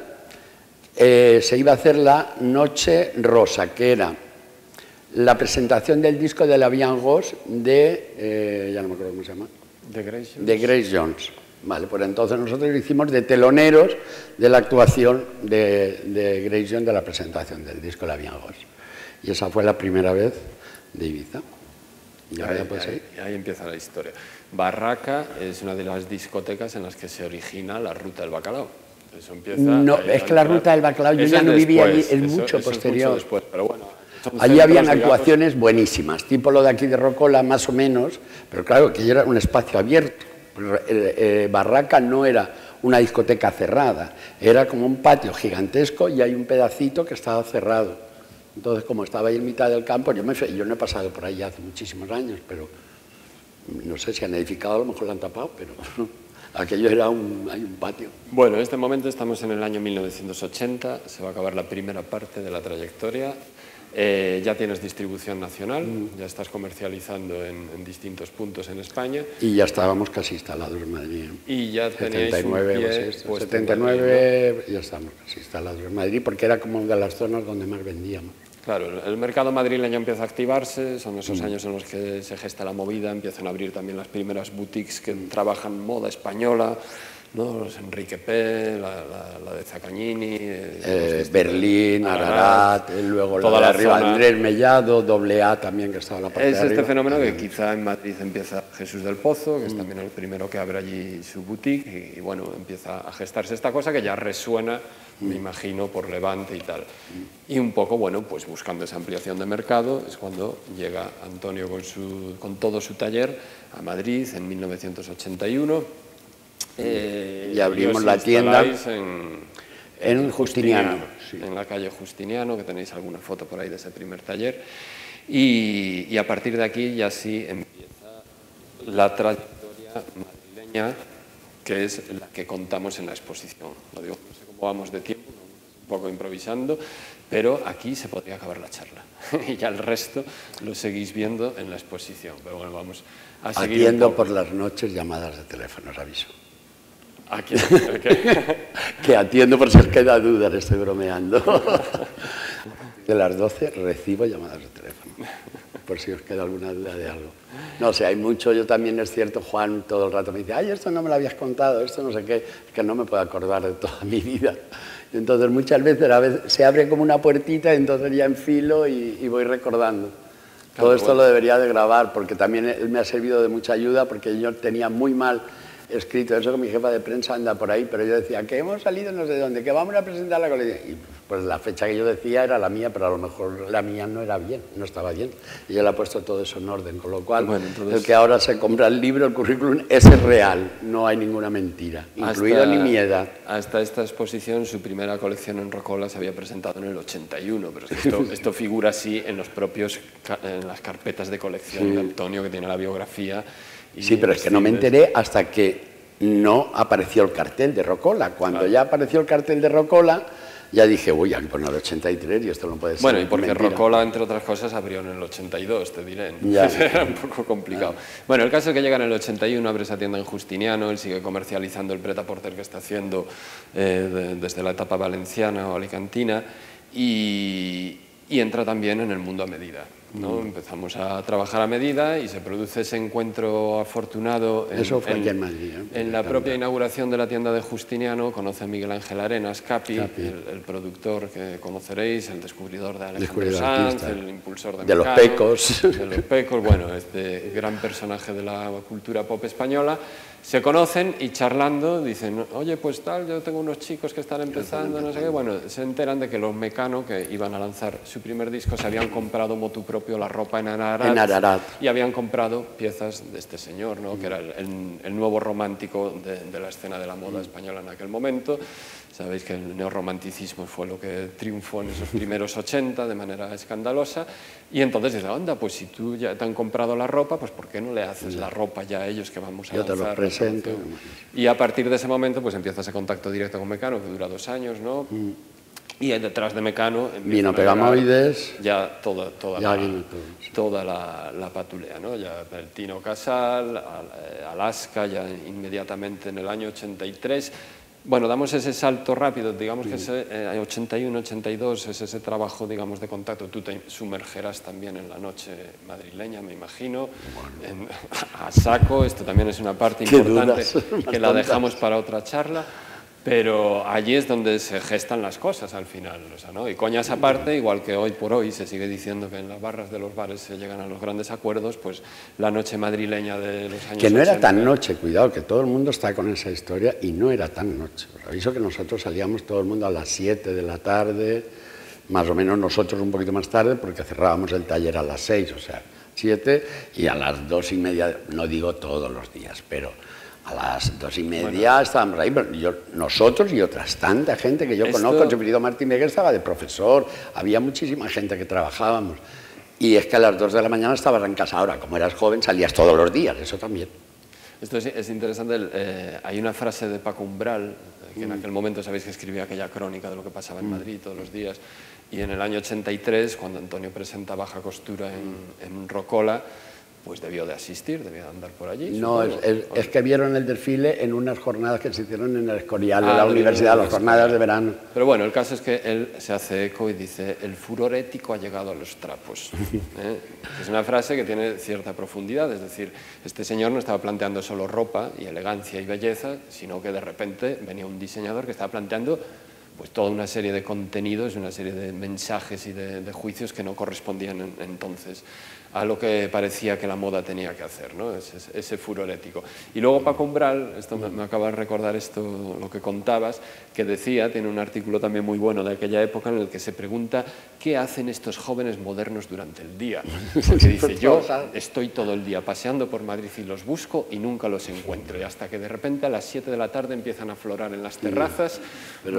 Se iba a hacer la Noche Rosa, que era la presentación del disco de la Vian Gogh de, ya no me acuerdo cómo se llama, de Grace Jones. Vale, pues entonces nosotros hicimos de teloneros de la actuación de Grace Jones de la presentación del disco de la Vian Gogh. Y esa fue la primera vez de Ibiza. Y ahí empieza la historia. Barraca es una de las discotecas en las que se origina la Ruta del Bacalao. Eso no, es que la Ruta del Bacalao yo ya no vivía allí, es mucho posterior. Mucho después, pero bueno, allí habían actuaciones buenísimas, tipo lo de aquí de Rocola, más o menos, pero claro, que era un espacio abierto. Barraca no era una discoteca cerrada, era como un patio gigantesco y hay un pedacito que estaba cerrado. Entonces, como estaba ahí en mitad del campo, yo no he pasado por ahí hace muchísimos años, pero no sé si han edificado, a lo mejor lo han tapado, pero... Aquello era hay un patio. Bueno, en este momento estamos en el año 1980, se va a acabar la primera parte de la trayectoria. Ya tienes distribución nacional, ya estás comercializando en distintos puntos en España. Y ya estábamos casi instalados en Madrid. Y ya teníais 79 ya estábamos casi instalados en Madrid, porque era como de las zonas donde más vendíamos. Claro, el mercado madrileño empieza a activarse, son esos años en los que se gesta la movida, empiezan a abrir también las primeras boutiques que trabajan moda española, ¿no? Los Enrique P, la de Zaccagnini, Berlín, Ararat, luego la de arriba Andrés Mellado, AA también, que estaba en la parte de arriba. Es este fenómeno que quizá en Madrid empieza Jesús del Pozo, que es también el primero que abre allí su boutique, y bueno, empieza a gestarse esta cosa que ya resuena, me imagino, por Levante y tal. Y un poco, bueno, pues buscando esa ampliación de mercado, es cuando llega Antonio con todo su taller a Madrid en 1981. Y abrimos la tienda en Justiniano, en la calle Justiniano, que tenéis alguna foto por ahí de ese primer taller. Y a partir de aquí ya sí empieza la trayectoria madrileña, que es la que contamos en la exposición. Lo digo, no sé cómo vamos de tiempo, un poco improvisando, pero aquí se podría acabar la charla. Y ya el resto lo seguís viendo en la exposición. Pero bueno, vamos a seguir. Atiendo por las noches llamadas de teléfono, os aviso. Aquí, okay. Que atiendo por si os queda duda, le estoy bromeando. De las 12 recibo llamadas de teléfono, por si os queda alguna duda de algo. No sé, hay mucho, yo también es cierto, Juan todo el rato me dice, ay, esto no me lo habías contado, esto no sé qué, es que no me puedo acordar de toda mi vida. Entonces muchas veces se abre como una puertita, entonces ya enfilo y voy recordando. Claro, todo esto lo debería de grabar, porque también él me ha servido de mucha ayuda, porque yo tenía muy mal escrito eso, que mi jefa de prensa anda por ahí, pero yo decía que hemos salido no sé dónde, que vamos a presentar la colección. Y pues la fecha que yo decía era la mía, pero a lo mejor la mía no era bien, no estaba bien. Y él ha puesto todo eso en orden, con lo cual bueno, entonces, el que ahora se compra el libro, el currículum, ese es real, no hay ninguna mentira, incluido ni mi edad. Hasta esta exposición, su primera colección en Rocola se había presentado en el 81, pero es que esto figura así en las carpetas de colección de Antonio, que tiene la biografía. Sí, pero es que no me enteré hasta que no apareció el cartel de Rocola. Cuando ya apareció el cartel de Rocola, ya dije, uy, aquí pone el 83 y esto no puede ser. Bueno, y porque mentira. Rocola, entre otras cosas, abrió en el 82, te diré. Era un poco complicado. Bueno, el caso es que llega en el 81, abre esa tienda en Justiniano, él sigue comercializando el pret-à-porter que está haciendo desde la etapa valenciana o alicantina y entra también en el mundo a medida. ¿no? Empezamos a trabajar a medida y se produce ese encuentro afortunado en la propia inauguración de la tienda de Justiniano. Conoce a Miguel Ángel Arenas, Capi. El productor que conoceréis, el descubridor de Alejandro Sanz, el impulsor de los Pecos. De los Pecos, bueno, este gran personaje de la cultura pop española. Se conocen y charlando dicen, oye, pues tal, yo tengo unos chicos que están empezando, no sé qué. Bueno, se enteran de que los Mecano, que iban a lanzar su primer disco, se habían comprado motu propio la ropa en Ararat. Y habían comprado piezas de este señor, ¿no? Que era el nuevo romántico de la escena de la moda española en aquel momento. Sabéis que el neorromanticismo fue lo que triunfó en esos primeros 80 de manera escandalosa. Y entonces dice, anda, pues si tú ya te han comprado la ropa, pues ¿por qué no le haces la ropa ya a ellos que vamos a lanzar? Yo te los presento. Y a partir de ese momento pues empieza ese contacto directo con Mecano, que dura 2 años, ¿no? Y detrás de Mecano vino Pegamoides, ya toda la patulea, ¿no? Ya el Tino Casal, Alaska, ya inmediatamente en el año 83. Bueno, damos ese salto rápido, digamos que ese 81, 82 es ese trabajo, digamos, de contacto. Tú te sumergerás también en la noche madrileña, me imagino, a saco. Esto también es una parte importante que la dejamos para otra charla. Pero allí es donde se gestan las cosas al final, o sea, ¿no? Y coñas aparte, igual que hoy por hoy se sigue diciendo que en las barras de los bares se llegan a los grandes acuerdos, pues la noche madrileña de los años 80... Que no era tan noche, cuidado, que todo el mundo está con esa historia y no era tan noche. Os aviso que nosotros salíamos todo el mundo a las 7 de la tarde, más o menos nosotros un poquito más tarde, porque cerrábamos el taller a las 6, o sea, 7, y a las 2:30, no digo todos los días, pero... A las 2:30 estábamos ahí, nosotros y otras tanta gente que yo conozco. El querido Martín Beguer estaba de profesor, había muchísima gente que trabajábamos. Y es que a las 2 de la mañana estabas en casa. Ahora, como eras joven, salías todos los días, eso también. Esto es interesante. Hay una frase de Paco Umbral, que en aquel momento sabéis que escribía aquella crónica de lo que pasaba en Madrid todos los días. Y en el año 83, cuando Antonio presenta Baja Costura en Rocola, pues debió de asistir, debió de andar por allí. No, es que vieron el desfile en unas jornadas que se hicieron en el Escorial de la universidad, las jornadas de verano. Pero bueno, el caso es que él se hace eco y dice, el furor ético ha llegado a los trapos. Es una frase que tiene cierta profundidad, es decir, este señor no estaba planteando solo ropa y elegancia y belleza, sino que de repente venía un diseñador que estaba planteando pues toda una serie de contenidos, una serie de mensajes y de juicios que no correspondían entonces a lo que parecía que la moda tenía que hacer, ¿no? Ese furor ético. Y luego Paco Umbral, esto me acaba de recordar esto, lo que contabas, que decía, tiene un artículo también muy bueno de aquella época en el que se pregunta qué hacen estos jóvenes modernos durante el día. Porque dice, yo estoy todo el día paseando por Madrid y los busco y nunca los encuentro. Y hasta que de repente a las 7 de la tarde empiezan a aflorar en las terrazas. Pero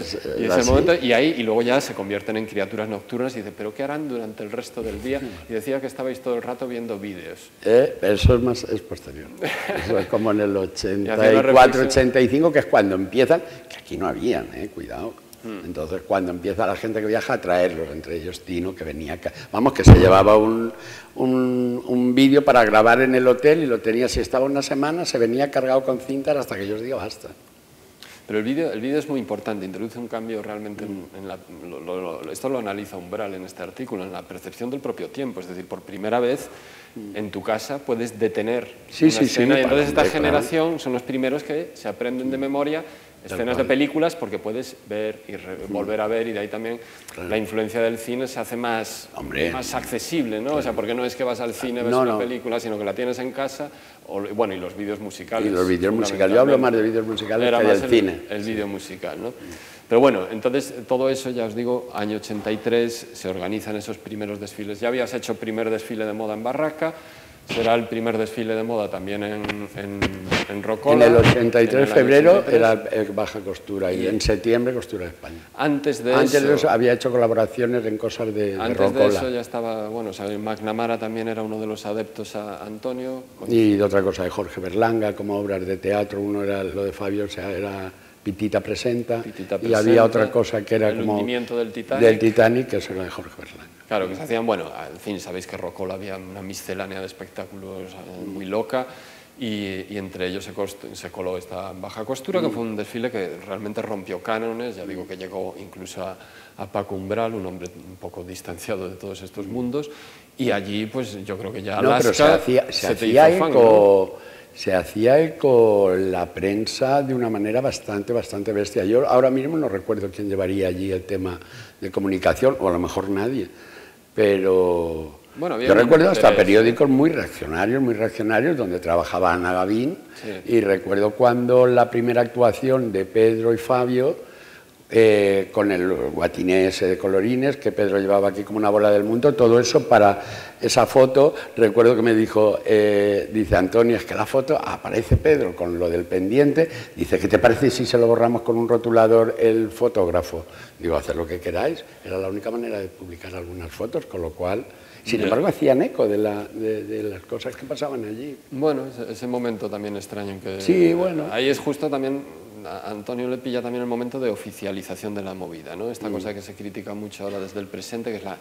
ese momento, y luego ya se convierten en criaturas nocturnas y dice, ¿pero qué harán durante el resto del día? Y decía que estabais todo el rato viendo vídeos. Eso es posterior. Eso es como en el 84, 85, que es cuando empiezan, que aquí no habían, cuidado. Entonces, cuando empieza la gente que viaja a traerlos, entre ellos Tino, que venía acá. Vamos, que se llevaba un vídeo para grabar en el hotel y lo tenía, si estaba una semana, se venía cargado con cintas hasta que yo os digo basta. Pero el vídeo es muy importante, introduce un cambio realmente esto lo analiza Umbral en este artículo, en la percepción del propio tiempo. Es decir, por primera vez en tu casa puedes detener una escena, y entonces esta generación son los primeros que se aprenden de memoria escenas de películas porque puedes ver y volver a ver, y de ahí también la influencia del cine se hace más accesible, ¿no? O sea, porque no es que vas al cine, ves una película, sino que la tienes en casa, y los vídeos musicales. Y los vídeos musicales, yo hablo más de vídeos musicales que del cine. El vídeo musical, ¿no? Pero bueno, entonces todo eso, ya os digo, año 83, se organizan esos primeros desfiles. Ya habías hecho primer desfile de moda en Barraca, será el primer desfile de moda también en Rocola. En el 83, febrero, era baja costura, y en septiembre, costura de España. Antes de eso había hecho colaboraciones en cosas de Rocola. Antes de eso ya estaba, o sea, McNamara también era uno de los adeptos a Antonio. Y de otra cosa, de Jorge Berlanga, como obras de teatro. Uno era lo de Fabio, o sea, era Pitita Presenta, y había otra cosa que era el como hundimiento del Titanic, que eso era de Jorge Berlanga. Claro, que se hacían, en fin, sabéis que en Rocola había una miscelánea de espectáculos muy loca, y entre ellos se coló esta baja costura, que fue un desfile que realmente rompió cánones. Ya digo que llegó incluso a Paco Umbral, un hombre un poco distanciado de todos estos mundos, y allí pues yo creo que ya Alaska se hacía eco la prensa de una manera bastante bestia. Yo ahora mismo no recuerdo quién llevaría allí el tema de comunicación, o a lo mejor nadie, pero yo recuerdo hasta periódicos muy reaccionarios, donde trabajaba Ana Gavín, y recuerdo cuando la primera actuación de Pedro y Fabio, con el guatiné ese de colorines que Pedro llevaba aquí como una bola del mundo, todo eso para esa foto. Recuerdo que me dijo, dice Antonio, es que la foto aparece Pedro con lo del pendiente, dice, ¿qué te parece si se lo borramos con un rotulador el fotógrafo? Digo, haced lo que queráis. Era la única manera de publicar algunas fotos, con lo cual, sin embargo, hacían eco de las cosas que pasaban allí. Bueno, ese momento también extraño que... Sí, bueno. Ahí es justo también... A Antonio le pilla también el momento de oficialización de la movida, ¿no? Esta cosa que se critica mucho ahora desde el presente, que es la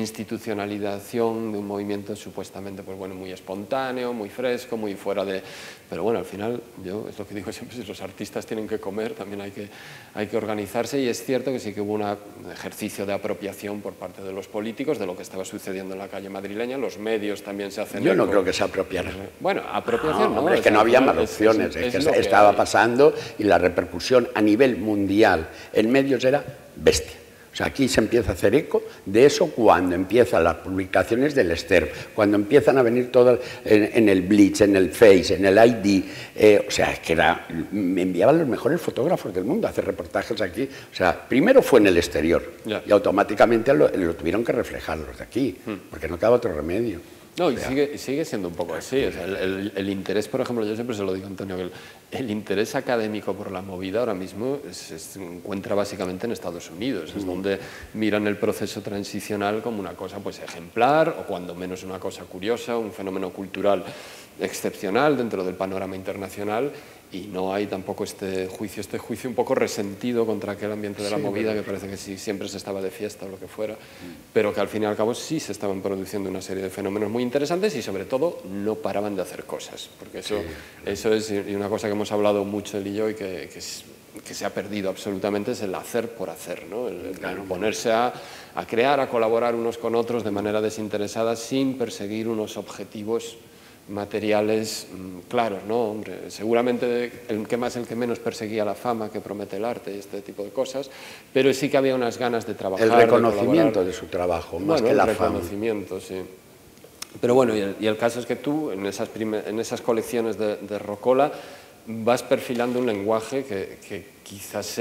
institucionalización de un movimiento supuestamente muy espontáneo, muy fresco, muy fuera de... Pero bueno, al final, yo es lo que digo siempre, si los artistas tienen que comer, también hay que organizarse, y es cierto que sí que hubo un ejercicio de apropiación por parte de los políticos de lo que estaba sucediendo en la calle madrileña. Los medios también se hacen... Yo no creo que se apropiaran. Bueno, apropiación no. Es que no había más opciones, es que estaba pasando, y la repercusión a nivel mundial en medios era bestia. O sea, aquí se empieza a hacer eco de eso cuando empiezan las publicaciones del Stern, cuando empiezan a venir todas en el Blitz, en el Face, en el ID. O sea, es que me enviaban los mejores fotógrafos del mundo a hacer reportajes aquí. O sea, primero fue en el exterior, y automáticamente lo tuvieron que reflejar los de aquí, porque no quedaba otro remedio. No, y sigue siendo un poco así. O sea, el interés, por ejemplo, yo siempre se lo digo a Antonio, que el interés académico por la movida ahora mismo se encuentra básicamente en Estados Unidos. Es donde miran el proceso transicional como una cosa ejemplar, o cuando menos una cosa curiosa, un fenómeno cultural excepcional dentro del panorama internacional, y no hay tampoco este juicio un poco resentido contra aquel ambiente de la movida, que parece que sí, siempre se estaba de fiesta o lo que fuera, pero que al fin y al cabo sí se estaban produciendo una serie de fenómenos muy interesantes, y sobre todo no paraban de hacer cosas, porque eso es, y una cosa que hemos hablado mucho él y yo, y que se ha perdido absolutamente, es el hacer por hacer, ¿no? El ponerse a crear, a colaborar unos con otros de manera desinteresada, sin perseguir unos objetivos materiales claros, ¿no? Hombre, seguramente el que menos perseguía la fama que promete el arte y este tipo de cosas, pero sí que había unas ganas de trabajar. El reconocimiento de su trabajo, más que la fama. El reconocimiento, sí. Pero bueno, y el caso es que tú, en esas colecciones de Rocola, vas perfilando un lenguaje que quizás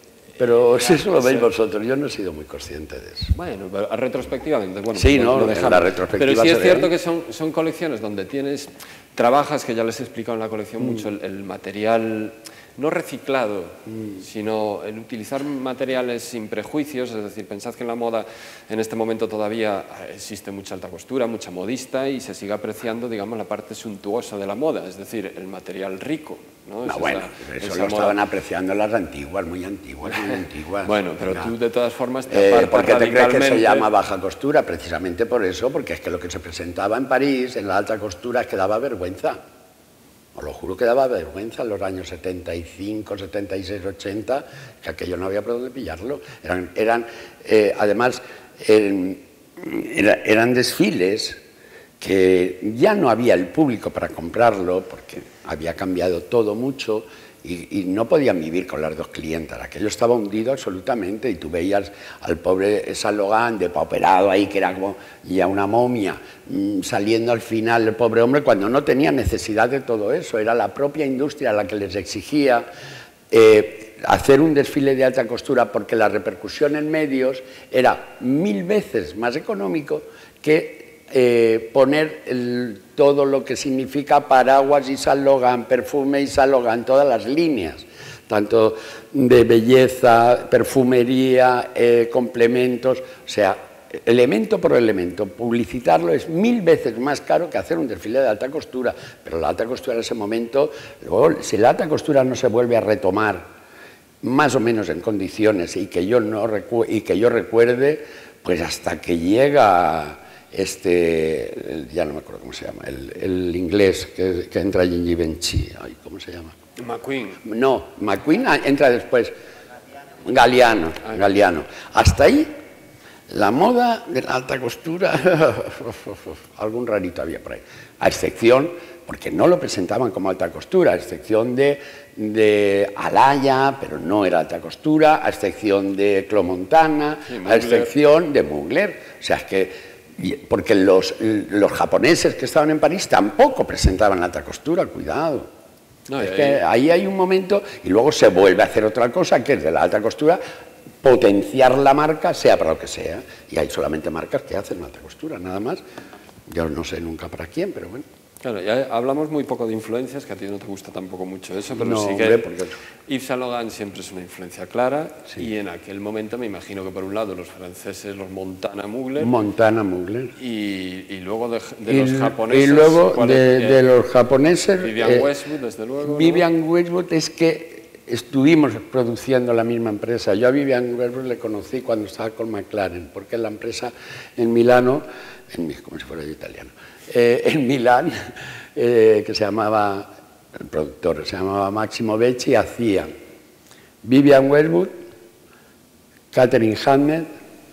Pero si eso lo veis vosotros, yo no he sido muy consciente de eso. Bueno, retrospectivamente, sí, lo dejamos. La retrospectiva. Pero sí es cierto que son colecciones donde trabajas, que ya les he explicado en la colección mucho, el material no reciclado, sino el utilizar materiales sin prejuicios, es decir, pensad que en la moda en este momento todavía existe mucha alta costura, mucha modista y se sigue apreciando, digamos, la parte suntuosa de la moda, es decir, el material rico, ¿no? No, bueno, eso lo estaban apreciando las antiguas, muy antiguas, muy antiguas. Bueno, pero tú de todas formas te apartas ¿por qué te crees que se radicalmente? llama baja costura? Precisamente por eso, porque es que lo que se presentaba en París, en la alta costura, es que daba vergüenza. Os lo juro que daba vergüenza en los años 75, 76, 80, que aquello no había por dónde pillarlo. Además, eran desfiles que ya no había el público para comprarlo, porque había cambiado todo mucho, y no podían vivir con las dos clientas. Aquello estaba hundido absolutamente, y tú veías al pobre Saint Laurent depauperado ahí, que era como ya una momia, saliendo al final el pobre hombre, cuando no tenía necesidad de todo eso. Era la propia industria la que les exigía hacer un desfile de alta costura, porque la repercusión en medios era 1000 veces más económico que poner todo lo que significa paraguas y Saint Laurent, perfume y Saint Laurent, todas las líneas, tanto de belleza, perfumería, complementos, o sea, elemento por elemento. Publicitarlo es 1000 veces más caro que hacer un desfile de alta costura, pero la alta costura en ese momento, luego, si la alta costura no se vuelve a retomar más o menos en condiciones y que yo recuerde, pues hasta que llega ya no me acuerdo cómo se llama, el inglés que entra allí en Givenchy, ¿cómo se llama? McQueen. No, McQueen entra después. Galliano. Hasta ahí, la moda de la alta costura, algún rarito había por ahí, a excepción, porque no lo presentaban como alta costura, a excepción de Alaya, pero no era alta costura, a excepción de Clomontana, a excepción de Mugler. O sea, es que porque los japoneses que estaban en París tampoco presentaban la alta costura, cuidado. No, es que ahí hay un momento y luego se vuelve a hacer otra cosa, que es de la alta costura, potenciar la marca, sea para lo que sea. Y hay solamente marcas que hacen alta costura, nada más. Yo no sé nunca para quién, pero bueno. Claro, ya hablamos muy poco de influencias, que a ti no te gusta tampoco mucho eso, pero no, sí que porque... Yves Saint Laurent siempre es una influencia clara, sí. Y en aquel momento me imagino que por un lado los franceses, los Montana Mugler, y luego de los japoneses... Y luego de los japoneses... Vivienne Westwood, desde luego. Vivienne Westwood es que estuvimos produciendo la misma empresa. Yo a Vivienne Westwood le conocí cuando estaba con McLaren, porque la empresa en Milano, como si fuera yo italiano, en Milán, que se llamaba, el productor se llamaba Massimo Becci, hacía Vivienne Westwood, Catherine Hammett,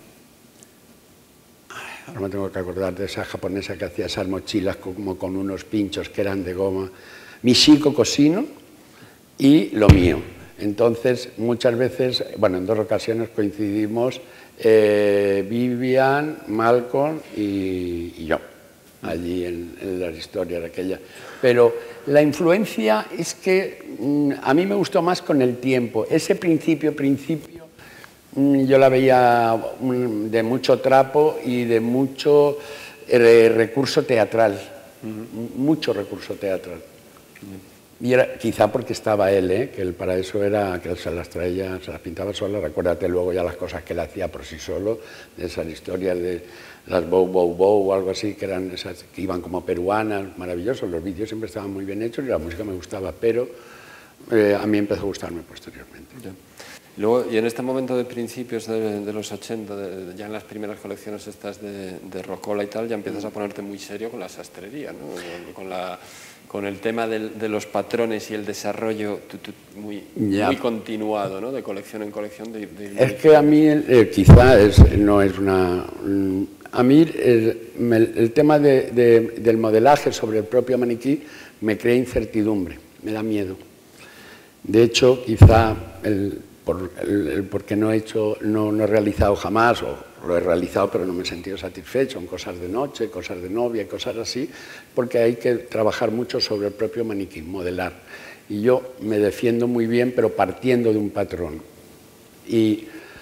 ahora me tengo que acordar de esa japonesa que hacía esas mochilas como con unos pinchos que eran de goma, Michiko Cosino y lo mío. Entonces, muchas veces, bueno, en 2 ocasiones coincidimos Vivian, Malcolm y yo, allí en las historias aquellas. Pero la influencia es que a mí me gustó más con el tiempo. Ese principio, yo la veía de mucho trapo y de mucho recurso teatral, mucho recurso teatral. Y era, quizá porque estaba él, que él para eso era, que él se las traía, se las pintaba solo. Recuérdate luego ya las cosas que él hacía por sí solo, de esas historias de las Bow Bow Bow o algo así, que eran esas que iban como peruanas, maravillosos. Los vídeos siempre estaban muy bien hechos y la música me gustaba, pero a mí empezó a gustarme posteriormente. Ya. Luego, y en este momento de principios de los 80, ya en las primeras colecciones estas de Rocola y tal, ya empiezas a ponerte muy serio con la sastrería, ¿no? Con el tema de los patrones y el desarrollo muy continuado, ¿no? De colección en colección. Es que a mí quizá no es una... A mí el tema del modelaje sobre el propio maniquí me crea incertidumbre, me da miedo. De hecho, quizá porque no he realizado jamás, o lo he realizado pero no me he sentido satisfecho, en cosas de noche, cosas de novia, cosas así, porque hay que trabajar mucho sobre el propio maniquí, modelar. Y yo me defiendo muy bien, pero partiendo de un patrón. Y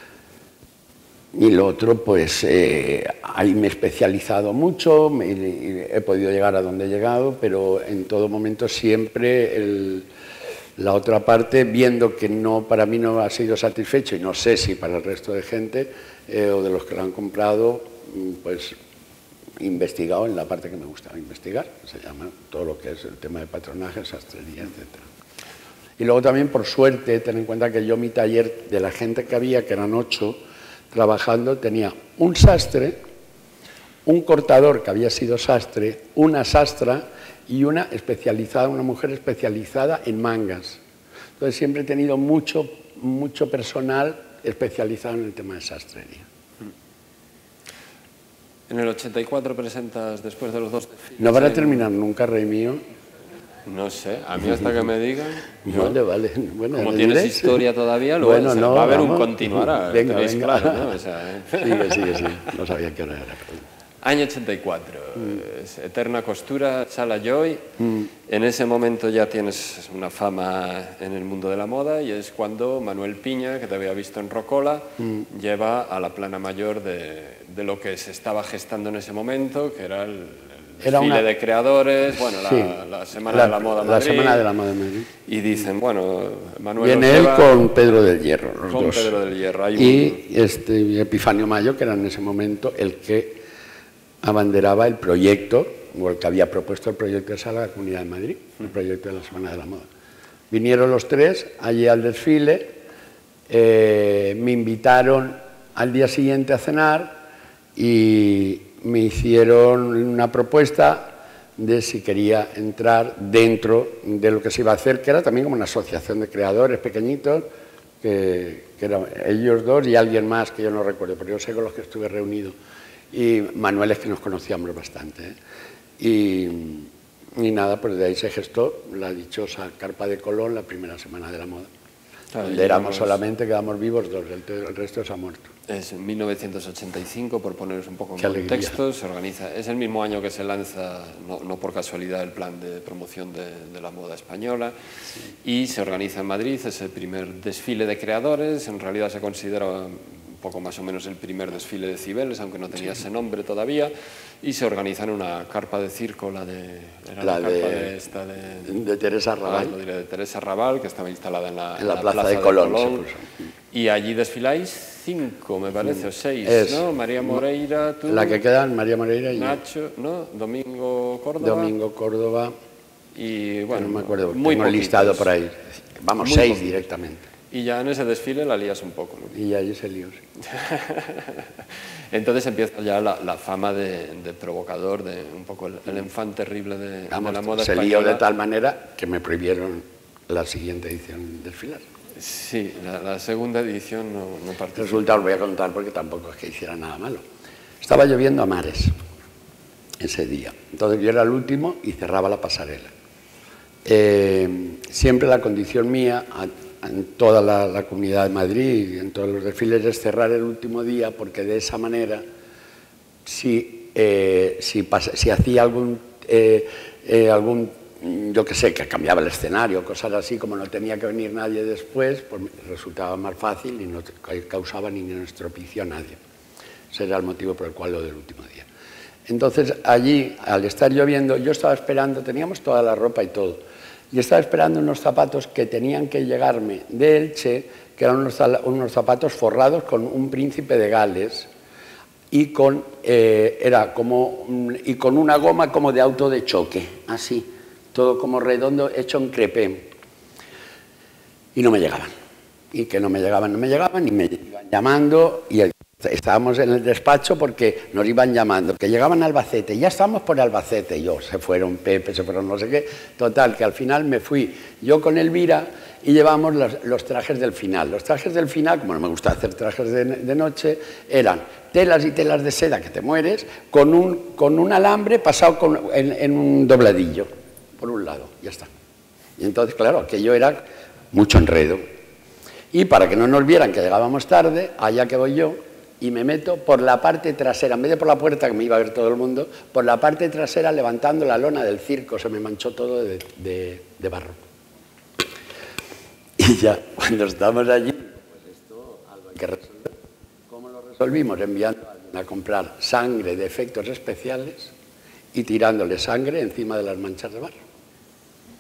lo otro, pues ahí me he especializado mucho, he podido llegar a donde he llegado, pero en todo momento siempre La otra parte, viendo que para mí no ha sido satisfecho, y no sé si para el resto de gente o de los que lo han comprado, pues investigado en la parte que me gustaba investigar, se llama todo lo que es el tema de patronaje, sastrería, etc. Y luego también, por suerte, ten en cuenta que yo mi taller, de la gente que había, que eran 8 trabajando, tenía un sastre, un cortador que había sido sastre, una sastra y una mujer especializada en mangas. Entonces siempre he tenido mucho personal especializado en el tema de sastrería. En el 84 presentas, después de los 2 desfiles... ¿No van a terminar nunca, rey mío? No sé, a mí hasta que me digan... Vale, vale. Bueno, como tienes historia todavía, luego bueno, no, va a haber vamos. un continuará. Venga, Claro, ¿no? O sea, sigue. No sabía qué hora era. Año 84, Eterna Costura, Sala Joy. En ese momento ya tienes una fama en el mundo de la moda y es cuando Manuel Piña, que te había visto en Rocola, lleva a la plana mayor de lo que se estaba gestando en ese momento, que era el desfile de creadores, bueno, la Semana de la Moda de Madrid. La Semana de la Moda de Madrid. Y dicen, bueno, Manuel viene él con Pedro del Hierro, los con dos. Pedro del Hierro. Y Epifanio Mayo, que era en ese momento el que abanderaba el proyecto, o el que había propuesto el proyecto de Sala de la Comunidad de Madrid, el proyecto de la Semana de la Moda. Vinieron los 3 allí al desfile, me invitaron al día siguiente a cenar y me hicieron una propuesta de si quería entrar dentro de lo que se iba a hacer, que era también como una asociación de creadores pequeñitos, que eran ellos 2 y alguien más que yo no recuerdo, pero yo sé con los que estuve reunido. Y Manuel es que nos conocíamos bastante. Y nada, pues de ahí se gestó la dichosa Carpa de Colón, la primera Semana de la Moda. Donde éramos solamente, quedamos vivos 2, el resto se ha muerto. Es en 1985, por poneros un poco en contexto, se organiza, es el mismo año que se lanza, no por casualidad, el plan de promoción de la moda española, y se organiza en Madrid, es el primer desfile de creadores, en realidad se considera un poco más o menos el primer desfile de Cibeles, aunque no tenía ese nombre todavía, y se organiza en una carpa de circo, de Teresa Raval. De Teresa Raval, que estaba instalada en la plaza de Colón. Y allí desfiláis 5, me parece, o 6, ¿no? María Moreira, tú... La que quedan, María Moreira y Nacho, ¿no? Domingo Córdoba. Domingo Córdoba. Y bueno, no me acuerdo, muy tengo listado por ahí. Vamos, 6 directamente. Y ya en ese desfile la lías un poco, ¿no? Y allí se lió, sí. Entonces empieza ya la fama de provocador, de un poco el enfant terrible de la moda se española. lió de tal manera que me prohibieron la siguiente edición desfilar. Sí, la segunda edición no participó. Resulta, os voy a contar porque tampoco es que hiciera nada malo. Estaba lloviendo a mares ese día. Entonces yo era el último y cerraba la pasarela. Siempre la condición mía, en toda la Comunidad de Madrid y en todos los desfiles, es cerrar el último día, porque de esa manera, si hacía algún yo que sé, que cambiaba el escenario, cosas así, como no tenía que venir nadie después, pues resultaba más fácil y no causaba ningún estropicio a nadie. Ese era el motivo por el cual lo del último día. Entonces, allí, al estar lloviendo, yo estaba esperando, teníamos toda la ropa y todo, y estaba esperando unos zapatos que tenían que llegarme de Elche, que eran unos zapatos forrados con un príncipe de Gales y con una goma como de auto de choque, así, todo como redondo, hecho en crepé. Y no me llegaban. Y que no me llegaban, y me iban llamando, y estábamos en el despacho porque nos iban llamando, que llegaban a Albacete, ya estamos por Albacete, se fueron Pepe, se fueron no sé qué, total, que al final me fui yo con Elvira y llevamos los trajes del final. Los trajes del final, como no me gusta hacer trajes de noche, eran telas y telas de seda que te mueres, con un alambre pasado en un dobladillo, por un lado, ya está. Y entonces, claro, aquello era mucho enredo. Y para que no nos vieran que llegábamos tarde, allá que voy yo, y me meto por la parte trasera, en vez de por la puerta, que me iba a ver todo el mundo, por la parte trasera levantando la lona del circo, se me manchó todo de barro. Y ya, cuando estamos allí, pues esto algo hay que resolver. ¿Cómo lo resolvimos? Enviando a alguien a comprar sangre de efectos especiales y tirándole sangre encima de las manchas de barro.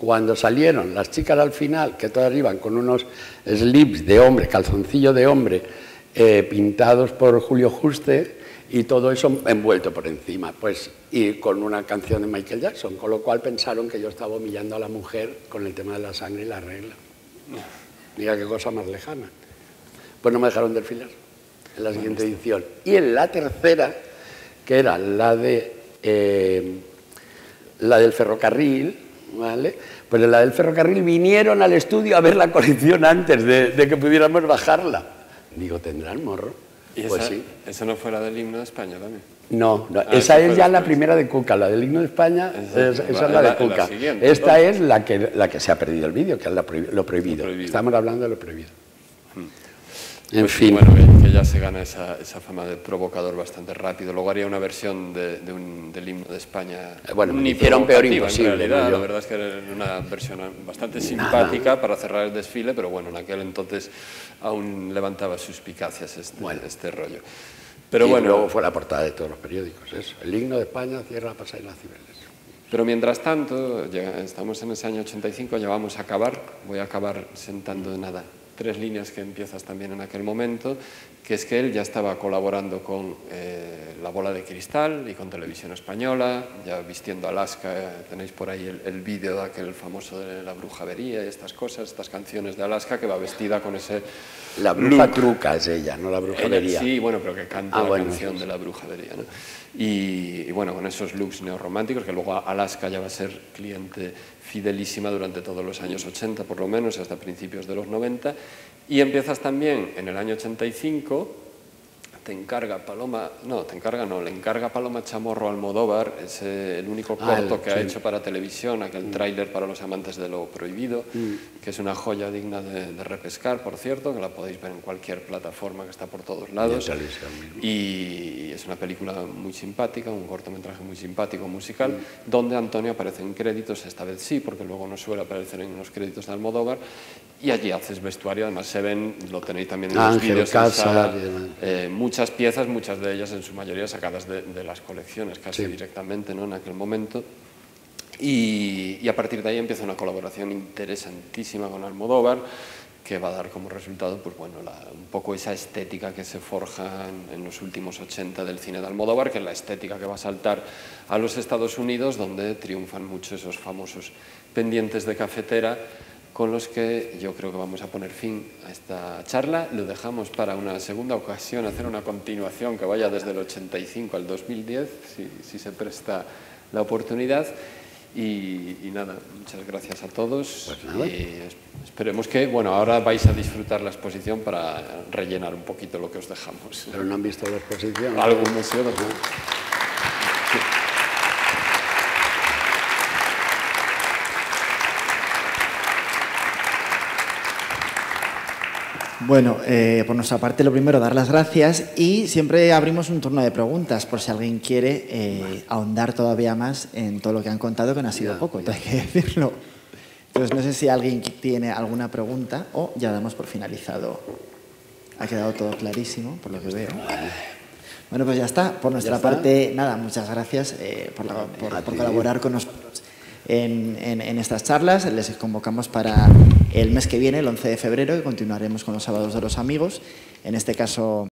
Cuando salieron las chicas al final, que todas iban con unos slips de hombre, calzoncillo de hombre, pintados por Julio Juste, y todo eso envuelto por encima, pues, y con una canción de Michael Jackson, con lo cual pensaron que yo estaba humillando a la mujer con el tema de la sangre y la regla. Mira qué cosa más lejana. Pues no me dejaron desfilar en la siguiente edición. Y en la tercera, que era la del ferrocarril, ¿vale? Pues en la del ferrocarril vinieron al estudio a ver la colección antes de que pudiéramos bajarla. Digo, ¿tendrán morro? ¿Y pues esa, sí. ¿Esa no fue la del himno de España también? No, esa es ya la primera de Cuca, la del himno de España, esa es la de Cuca. Esta es la que se ha perdido el vídeo, que es lo prohibido. Estamos hablando de lo prohibido. En fin. Bueno, que ya se gana esa fama de provocador bastante rápido. Luego haría una versión del himno de España. Bueno, me hicieron peor imposible. En realidad, la verdad es que era una versión bastante simpática para cerrar el desfile, pero bueno, en aquel entonces aún levantaba suspicacias este rollo. Pero bueno, luego fue la portada de todos los periódicos, eso. El himno de España cierra la pasarela Cibeles. Pero mientras tanto, estamos en ese año 85, ya vamos a acabar. Voy a acabar sentando nada. 3 líneas que empiezas también en aquel momento, que es que él ya estaba colaborando con La Bola de Cristal y con Televisión Española, ya vistiendo Alaska, tenéis por ahí el vídeo de aquel famoso de la brujería y estas cosas, estas canciones de Alaska, que va vestida con ese La bruja truca es ella, no la brujería. Sí, bueno, pero que canta la canción de la brujería, ¿no? Y bueno, con esos looks neorrománticos, que luego Alaska ya va a ser cliente fidelísima durante todos los años 80, por lo menos, hasta principios de los 90. Y empiezas también en el año 85, le encarga Paloma Chamorro a Almodóvar, es el único corto que ha hecho para televisión, aquel tráiler para los amantes de lo prohibido, que es una joya digna de repescar, por cierto, que la podéis ver en cualquier plataforma, que está por todos lados. Y es una película muy simpática, un cortometraje muy simpático, musical, donde Antonio aparece en créditos, esta vez sí, porque luego no suele aparecer en los créditos de Almodóvar, y allí haces vestuario, además se ven, lo tenéis también en los vídeos, muchas piezas, muchas de ellas en su mayoría sacadas de las colecciones, casi directamente, ¿no?, en aquel momento. Y a partir de ahí empieza una colaboración interesantísima con Almodóvar, que va a dar como resultado, pues bueno, un poco esa estética que se forja en los últimos 80 del cine de Almodóvar, que es la estética que va a saltar a los Estados Unidos, donde triunfan mucho esos famosos pendientes de cafetera, con los que yo creo que vamos a poner fin a esta charla. Lo dejamos para una segunda ocasión, hacer una continuación que vaya desde el 85 al 2010, si se presta la oportunidad. Y nada, muchas gracias a todos. Pues y esperemos que, bueno, ahora vais a disfrutar la exposición para rellenar un poquito lo que os dejamos. ¿Pero no han visto la exposición? Algunos sí, otros. Bueno, por nuestra parte, lo primero, dar las gracias y siempre abrimos un turno de preguntas por si alguien quiere ahondar todavía más en todo lo que han contado, que no ha sido poco, hay que decirlo. Entonces, no sé si alguien tiene alguna pregunta o ya damos por finalizado. Ha quedado todo clarísimo, por lo que veo. Bueno, pues ya está. Por nuestra parte, nada, muchas gracias por colaborar con nosotros en estas charlas. Les convocamos para el mes que viene, el 11 de febrero, y continuaremos con los sábados de los amigos. En este caso,